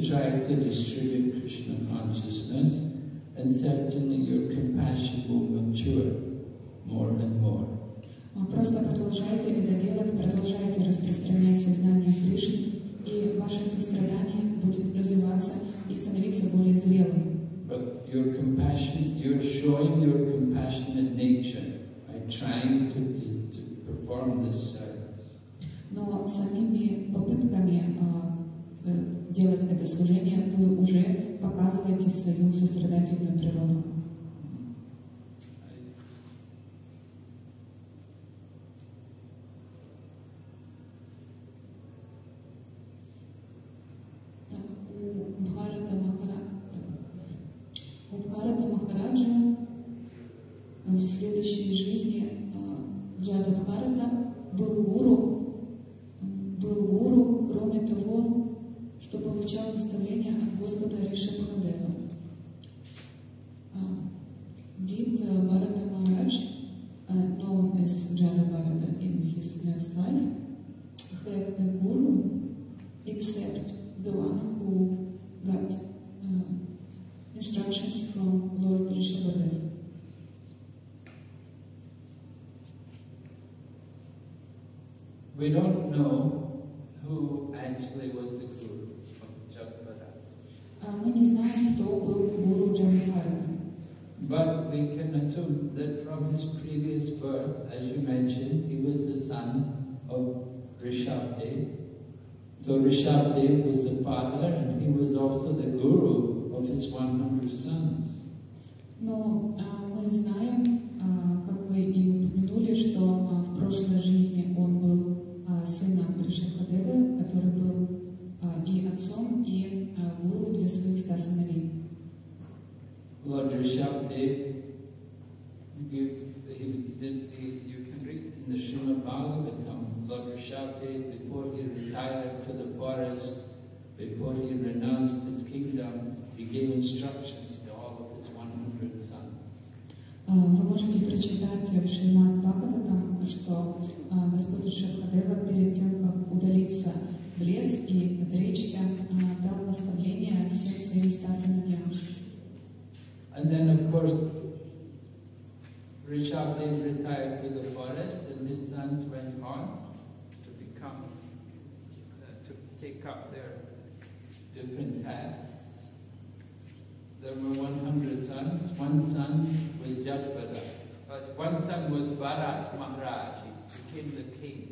try to distribute Krishna consciousness, and certainly your compassion will mature more and more. Просто продолжайте это делать, продолжайте распространять сознание Кришны, и ваше сострадание будет развиваться и становиться более зрелым. But your compassion, you're showing your compassionate nature by trying to, to perform this service. Но самими попытками э, делать это служение вы уже показываете свою сострадательную природу. У Бхарата у Бхарата Махараджа в следующей жизни Джада Бхарата был гуру, был гуру, кроме того, что получал наставления от Господа Ришабхадева. Did uh, Bharata Maharaj, uh, known as Jada Bharata in his next life, have a guru except the one who got uh, instructions from Lord Rishabhadev? We don't know who actually was the guru of Jadabharata. Мы не знаем, кто был гуру Джадабхарата. But we can assume that from his previous birth, as you mentioned, he was the son of Rishabdev. So Rishabdev was the father, and he was also the guru of his one hundred sons. Но а, мы знаем, а, как вы и упомянули, что а, в прошлой жизни он был а, сыном Ришабхадевы, который был а, и отцом, и а, гуру для своих ста сыновей. Lord Rishabdev, you, he, he, he, you can read in the Srimad Bhagavatam, Lord Rishabdev, before he retired to the forest, before he renounced his kingdom, he gave instructions to all of his one hundred sons. Вы можете прочитать в Шримад Бхагаватам, что Господь Ришабхадева перед тем, как удалиться в лес и отречься, дал наставления всем своим ста сыновьям. And then, of course, Rishabdev retired to the forest, and his sons went on to become, uh, to take up their different tasks. There were one hundred sons. One son was Jadabharata. But one son was Bharat Maharaj. He became the king.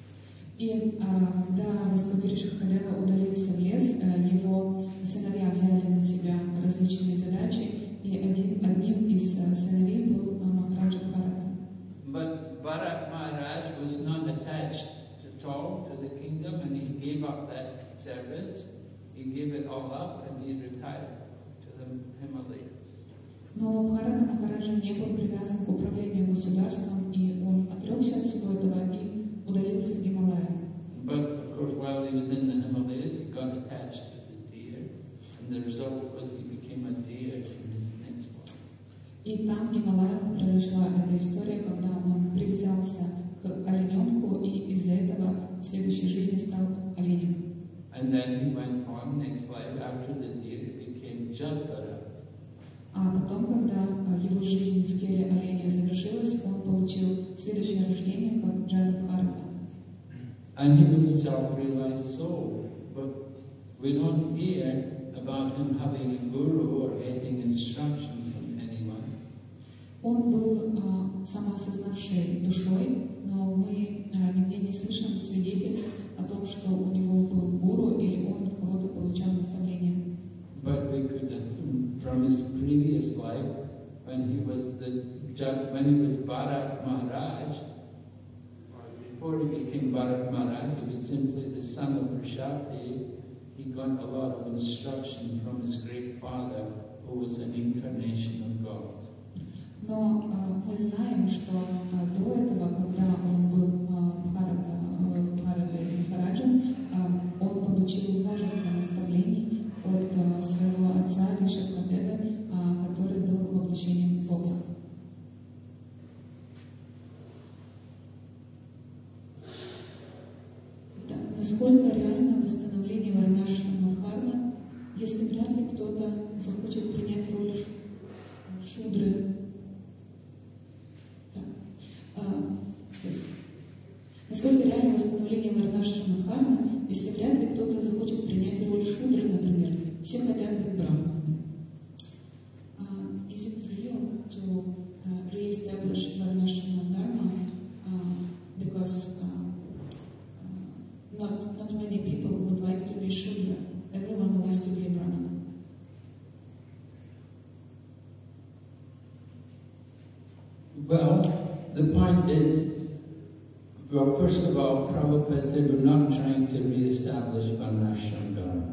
И когда Господь Ришабхадева удалился в лес, его сыновья взяли на себя различные задачи, и один, одним из сыновей был Махараджа Бхарата. But Bharat Maharaj was not attached at all to the kingdom, and he gave up that service. He gave it all up, and he retired to the Himalayas. Но Бхарата Махараджа не был привязан к управлению государством, и он отрекся от всего этого и удалился в Гималайи. But of course, while he was in the Himalayas, he got attached to the deer, and the result was he became a deer in his next life. И там, в Гималаях, произошла эта история, когда он привязался к олененку, и из-за этого в следующей жизни стал оленем. And then he went on next life after the deer, he became Jadabharata. А потом, когда его жизнь в теле оленя завершилась, он получил следующее рождение как Джадабхарата. And he was a self-realized soul, but we don't hear about him having a guru or getting instruction from anyone. Он был а, самоосознавшей душой, но мы а, нигде не слышим свидетельств о том, что у него был гуру или он от кого-то получал наставления. But we could assume from his previous life, when he was the when he was Bharat Maharaj, or before he became Bharat Maharaj, he was simply the son of Rishabdev. He got a lot of instruction from his great father, who was an incarnation of God. Но а, мы знаем, что а, до этого, когда он был а, Бхарата, Бхаратой Махараджем, а, он получил множество наставлений от а, своего отца Ришабхадевы, а, который был воплощением Бога. Да, насколько реально восстановление Варнашрама Дхармы, кто-то захочет принять роль шудры. Да. А, насколько реально восстановление Варнашрама Дхармы, если вряд ли кто-то захочет принять роль шудры, например, все хотят быть браманами. Uh, is it real to uh, re-establish Varnashrama Dharma uh, because uh, uh, not, not many people would like to be Shudra. Everyone wants to be a Brahmana. Well, the point is, well, first of all, Prabhupada said we're not trying to re-establish Varnashram Dharma.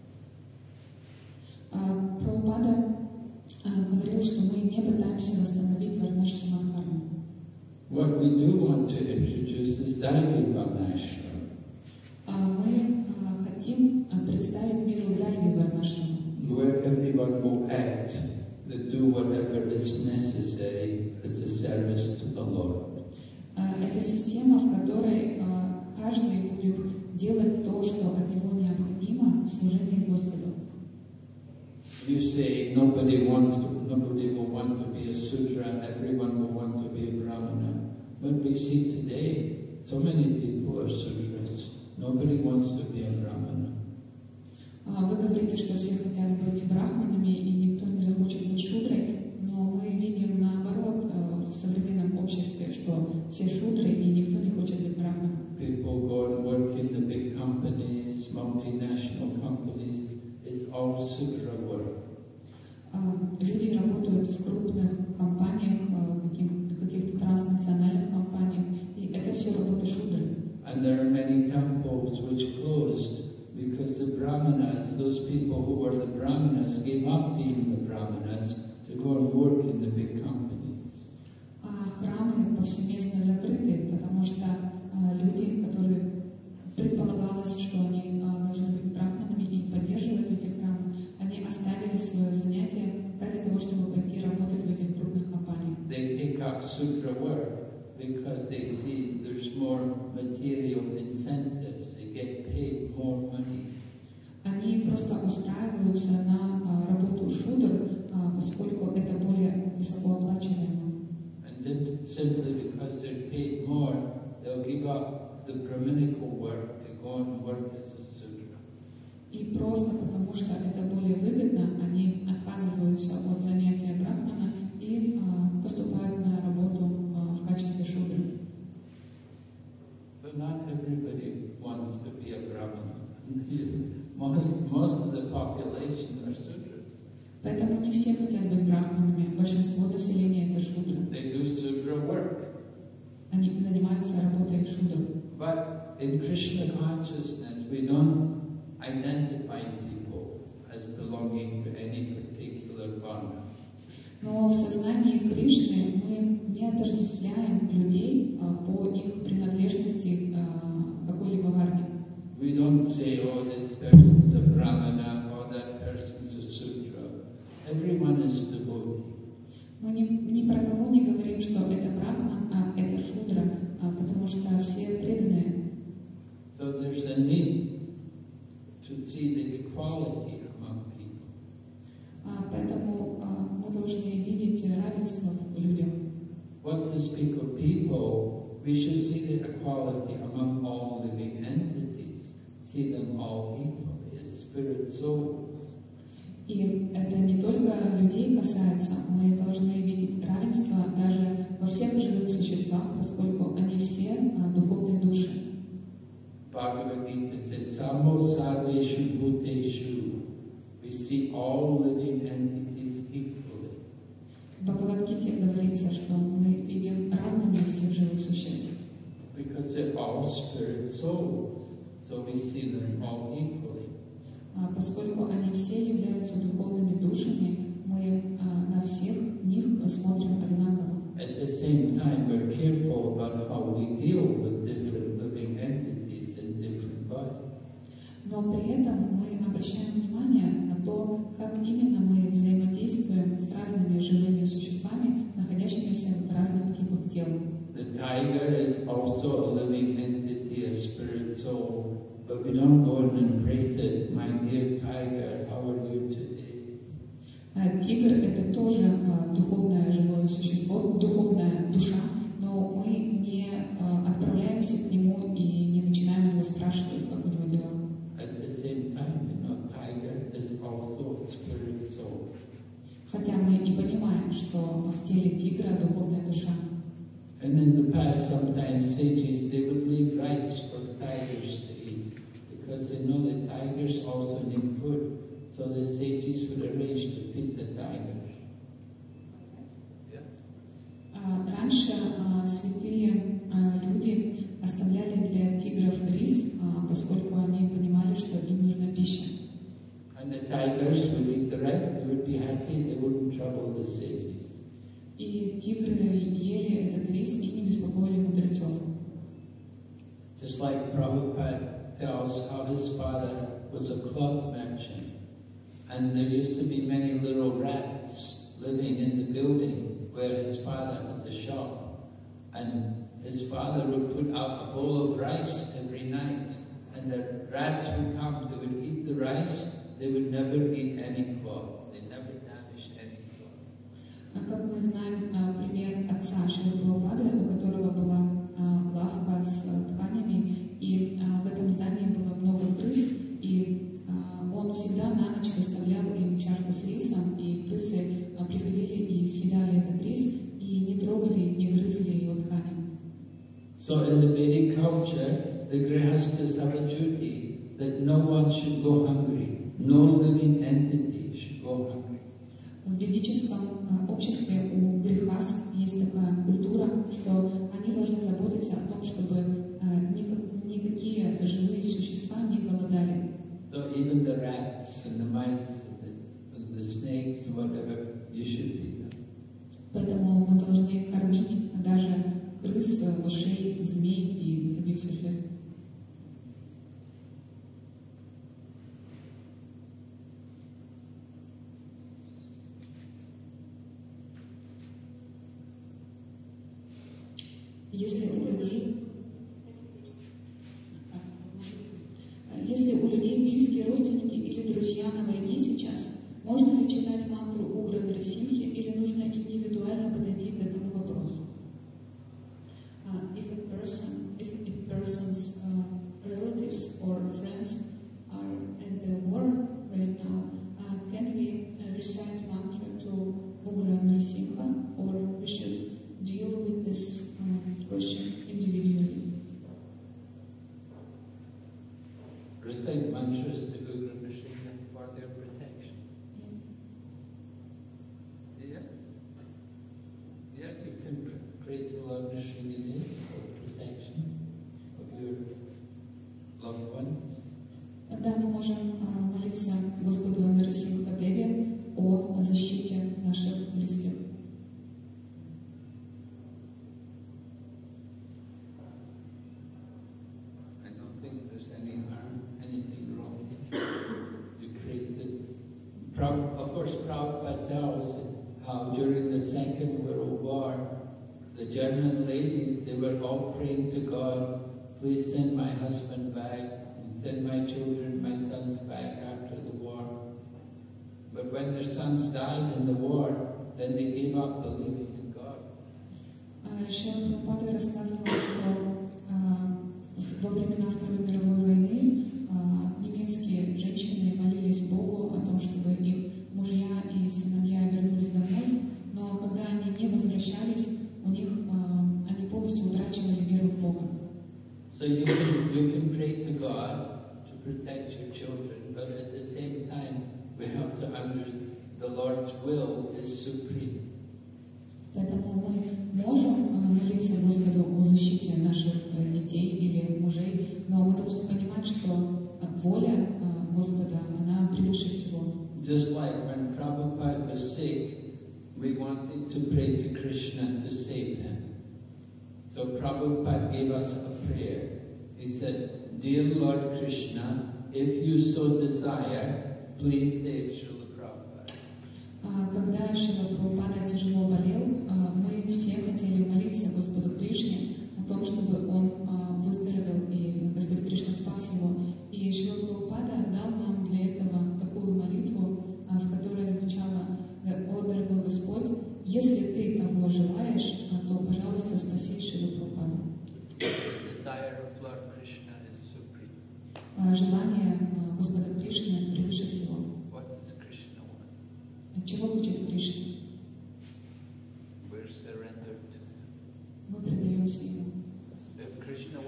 Uh, Прабхупада uh, говорил, что мы не пытаемся восстановить Варнашрама Дхарму. What we do want to introduce is Daivi Varnashram. Uh, мы uh, хотим uh, представить миру Дайви Варнашрама, where everyone will act, that do whatever is necessary as a service to the Lord. Uh, это система, в которой uh, каждый будет делать то, что от него необходимо в служении Господу. You say nobody wants to, nobody will want to be a Sudra, everyone will want to be a Brahmana. But we see today, so many people are Sudras. Nobody wants to be a Brahmana. Uh, вы говорите, что все хотят быть брахманами, и никто не захочет быть шудрой, но мы видим наоборот uh, в современном обществе, что все шудры, и никто не хочет быть брахманом. People go and work in the big companies, multinational companies. It's all Sudra work. Uh, люди работают в крупных компаниях, uh, каких-то транснациональных компаниях, и это все работа шудры. And there are many temples which closed because the Brahmanas, those people who were the Brahmanas, gave up being the Brahmanas to go and work in the big companies. А храмы повсеместно закрыты, потому что uh, люди, которые предполагалось, что они uh, должны быть брахманами и поддерживать эти храмы, они оставили свое занятие ради того, чтобы пойти работать в этих крупных компаниях. They take up Sudra work because they see there's more material incentives. They get paid more money. Они просто устраиваются на uh, работу шудр, uh, поскольку это более высокооплачиваемо. And then simply because they're paid more, they'll give up the Brahminical work to go and work as a Sudra. И просто потому, что это более выгодно, они отказываются от занятия брахмана и uh, поступают на работу uh, в качестве шудры. But not everybody wants to be a Brahmana. most, most of the population are Sudras. Поэтому не все хотят быть брахманами. Большинство населения это шудры. They do Sudra work. Они занимаются работой шудр. But in Krishna consciousness, we don't identify people as belonging to any particular varna. Но в сознании Кришны мы не отождествляем людей uh, по их принадлежности uh, какой-либо варне. We don't say, oh, this person's a Brahmana, or that person's a Sudra. Everyone is devotee. Мы не, ни про кого не говорим, что это брахман, а это шудра, а, потому что все преданные. So there's a need to see the equality among people. А, поэтому а, мы должны видеть равенство в людях. What to speak of people, we should see the equality among all living entities, see them all equally as spirit souls. И это не только людей касается, мы должны видеть равенство даже во всех живых существах, поскольку они все а, духовные души. Bhagavad Gita says, Samo Sarveshu Bhuteshu. We see all living entities equally. В Бхагавад-гите говорится, что мы видим равными всех живых существ. Because they're all spirit souls, so we see them all equally. А, поскольку они все являются духовными душами, мы а, на всех них смотрим одинаково. At the same time, we're careful about how we deal with different living entities in different bodies. Но при этом мы обращаем внимание на то, как именно мы взаимодействуем с разными живыми существами, находящимися в разных типах тел. The tiger is also a living entity, a spirit soul, but we don't go and embrace it. My dear tiger, how are you today? Тигр — это тоже духовное живое существо, духовная душа, но мы не отправляемся к нему и не начинаем его спрашивать, как у него дела. Хотя мы и понимаем, что в теле тигра духовная душа. And in the past, sometimes sages, they would leave rice for the tigers to eat, because they know that tigers also need food. So the sages would arrange to feed the tigers. Yeah. Раньше святые люди оставляли для тигров рис, поскольку они понимали, что им нужна пища. And the tigers would eat the rice. They would be happy. They wouldn't trouble the sages. И тигры ели этот рис и не беспокоили мудрецов. Just like Prabhupada tells how his father was a cloth merchant, and there used to be many little rats living in the building where his father had the shop, and his father would put out a bowl of rice every night, and the rats would come, they would eat the rice, they would never eat any cloth, they never damaged any cloth. Как мы знаем пример отца Шрилы Прабхупады, у которого была лавка с тканями, и в этом здании было много крыс, и он всегда на ночь выставлял им чашку с рисом, и крысы приходили и съедали этот рис, и не трогали, не грызли его ткани. So in the Vedic culture, the grihastas have a duty that no one should go hungry, no living entity should go hungry. В ведическом обществе у грихас есть такая культура, что они должны заботиться о том, чтобы никакие живые существа не голодали. So even the rats and the mice, and the, the snakes and whatever, you should feed them. Поэтому мы должны кормить даже крыс, мышей, змей и других существ. Если у людей, если у людей близкие родственники или друзья на войне сейчас, можно ли читать мантру Угра Нарасимхи или нужно индивидуально подойти к этому вопросу? Uh, if a person, if a person's uh, relatives or friends are at the war right now, uh, can we uh, recite mantra to Ugra Narasimha, or we should deal with this um, question individually? Recite mantras to Ugra Narasimha for their protection. Yes. Yeah. Yeah, you can pray to Lord Narasimha for protection of your loved ones. Да, мы можем uh, молиться Господу Нарасимха Деве о защите наших близких. I don't think there's any harm, anything wrong. You prayed it. Of course, Prabhupada tells how during the Second World War, the German ladies, they were all praying to God, please send my husband back, and send my children, my sons back after the war. But when their sons died in the war, then they gave up believing in God. Шрила Прабхупада рассказывал, что во времена Второй мировой войны немецкие женщины молились Богу о том, чтобы их мужья и сыновья вернулись домой, но когда они не возвращались, у них они полностью утрачивали веру в Бога. So you can, you can pray to God to protect your children, but at the same time, we have to understand the Lord's will is supreme. Поэтому мы можем молиться Господу о защите наших детей или мужей, но мы должны понимать, что воля Господа, она превыше всего. Just like when Prabhupada was sick, we wanted to pray to Krishna to save him. So Prabhupada gave us a prayer. He said, Dear Lord Krishna, if you so desire, please save Srila Prabhupada. Когда Шрила Прабхупада тяжело болел, мы все хотели молиться Господу Кришне о том, чтобы он выздоровел, и Господь Кришна спас его. И Шрила Прабхупада дал нам для этого такую молитву, в которой звучало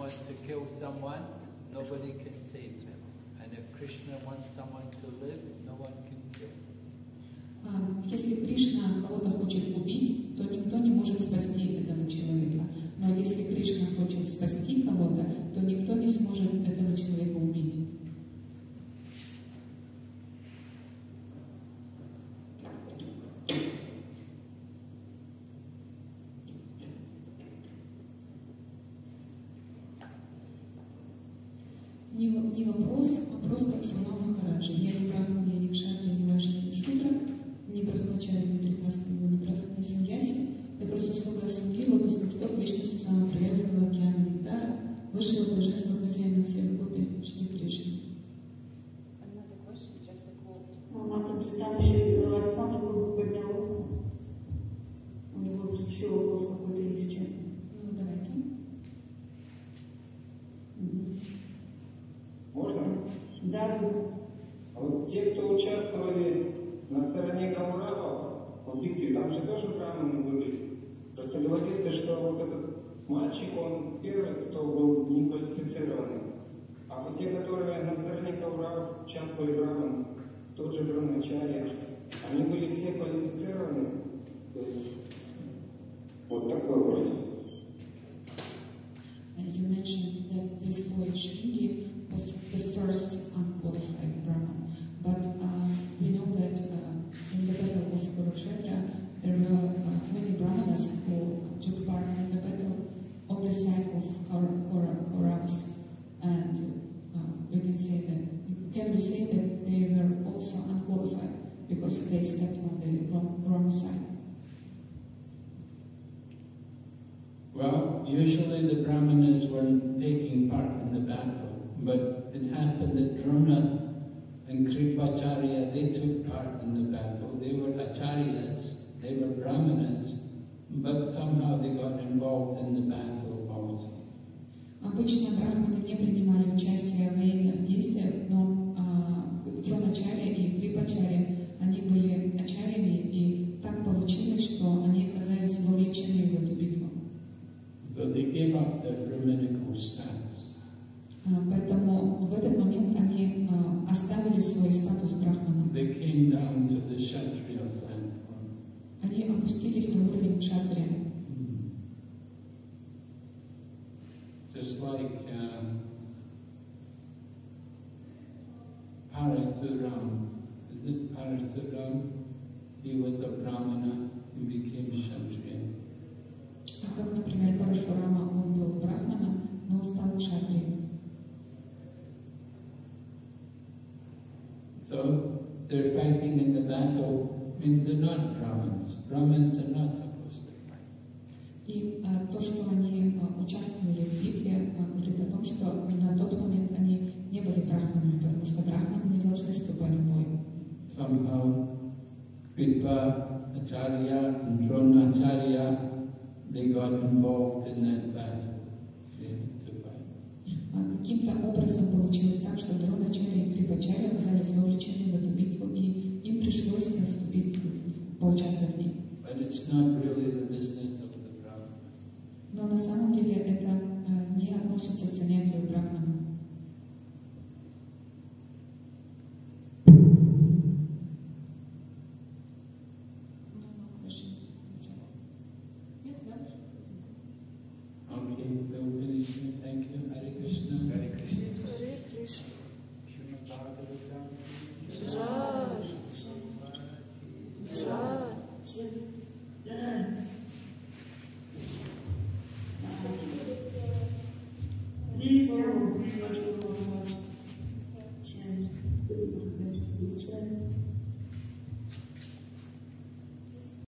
wants to kill someone, nobody can save him. And if Krishna wants someone to live, no one can kill him. Если Кришна кого-то хочет убить, то никто не может спасти этого человека. Но если Кришна хочет спасти кого-то, то никто не сможет этого человека убить. Не, не вопрос, вопрос как слова Махараджи. Я не брахман, я не кшатри, не вайшна, не шудра, не брахмачари, не трипаска, не прасад, не саньяси. Я просто слуга слуги, лотосный цветок, вечности самого проявленного океана Нектара, высшего блаженства хозяина всех гопи Шри Кришны. Another question, just a quote. Матаджи, там еще Александр Гуру поднял руку. У него еще вопрос какой-то есть в чате. Ну, давайте. Можно? Да, да. А вот те, кто участвовали на стороне Кауравов в битве, там же тоже браманы были. Просто говорится, что вот этот мальчик, он первый, кто был неквалифицированный. А вот те, которые на стороне Кауравов участвовали браманы, тот же Дроначарья, они были все квалифицированы. То есть вот такой вопрос. You mentioned that this boy Shringi was the first unqualified Brahman, but uh, we know that uh, in the battle of Kurukshetra there were uh, many Brahmanas who took part in the battle on the side of Kauravas, and uh, we can say that can we say that they were also unqualified because they stepped on the wrong, wrong side? Well, usually the Brahmanas weren't taking part in the battle, but it happened that Drona and Kripacharya, they took part in the battle. They were acharyas, they were Brahmanas, but somehow they got involved in the battle also. Обычно брахманы не принимали участие в военных действиях, но Дроначарья и Крипачарья, они были ачарьями, и так получилось, что они оказались вовлечены в эту битву. So they gave up their Brahminical status. Поэтому в этот момент они оставили свой статус брахмана. They came down to the Kshatriya platform. Они опустились на уровень кшатрия. Just like um, Parathuram. Is it Parathuram? He was a Brahmana and became Kshatriya. Как, например, Парашурама, он был брахманом, но стал кшатрием. So they're fighting in the battle means they're not Brahmins. Brahmins are not supposed to fight. И а, то, что они а, участвовали в битве, а, говорит о том, что на тот момент они не были брахманами, потому что брахманы не должны вступать в бой. Somehow, Kripa Acharya and Dronacharya, they got involved in that battle. They had to fight. Каким-то образом получилось так, что Дроначарья и Крипачарья оказались вовлечены в эту битву, и им пришлось вступить, поучаствовать в ней. But it's not really the business of the Brahmanas. Но на самом деле это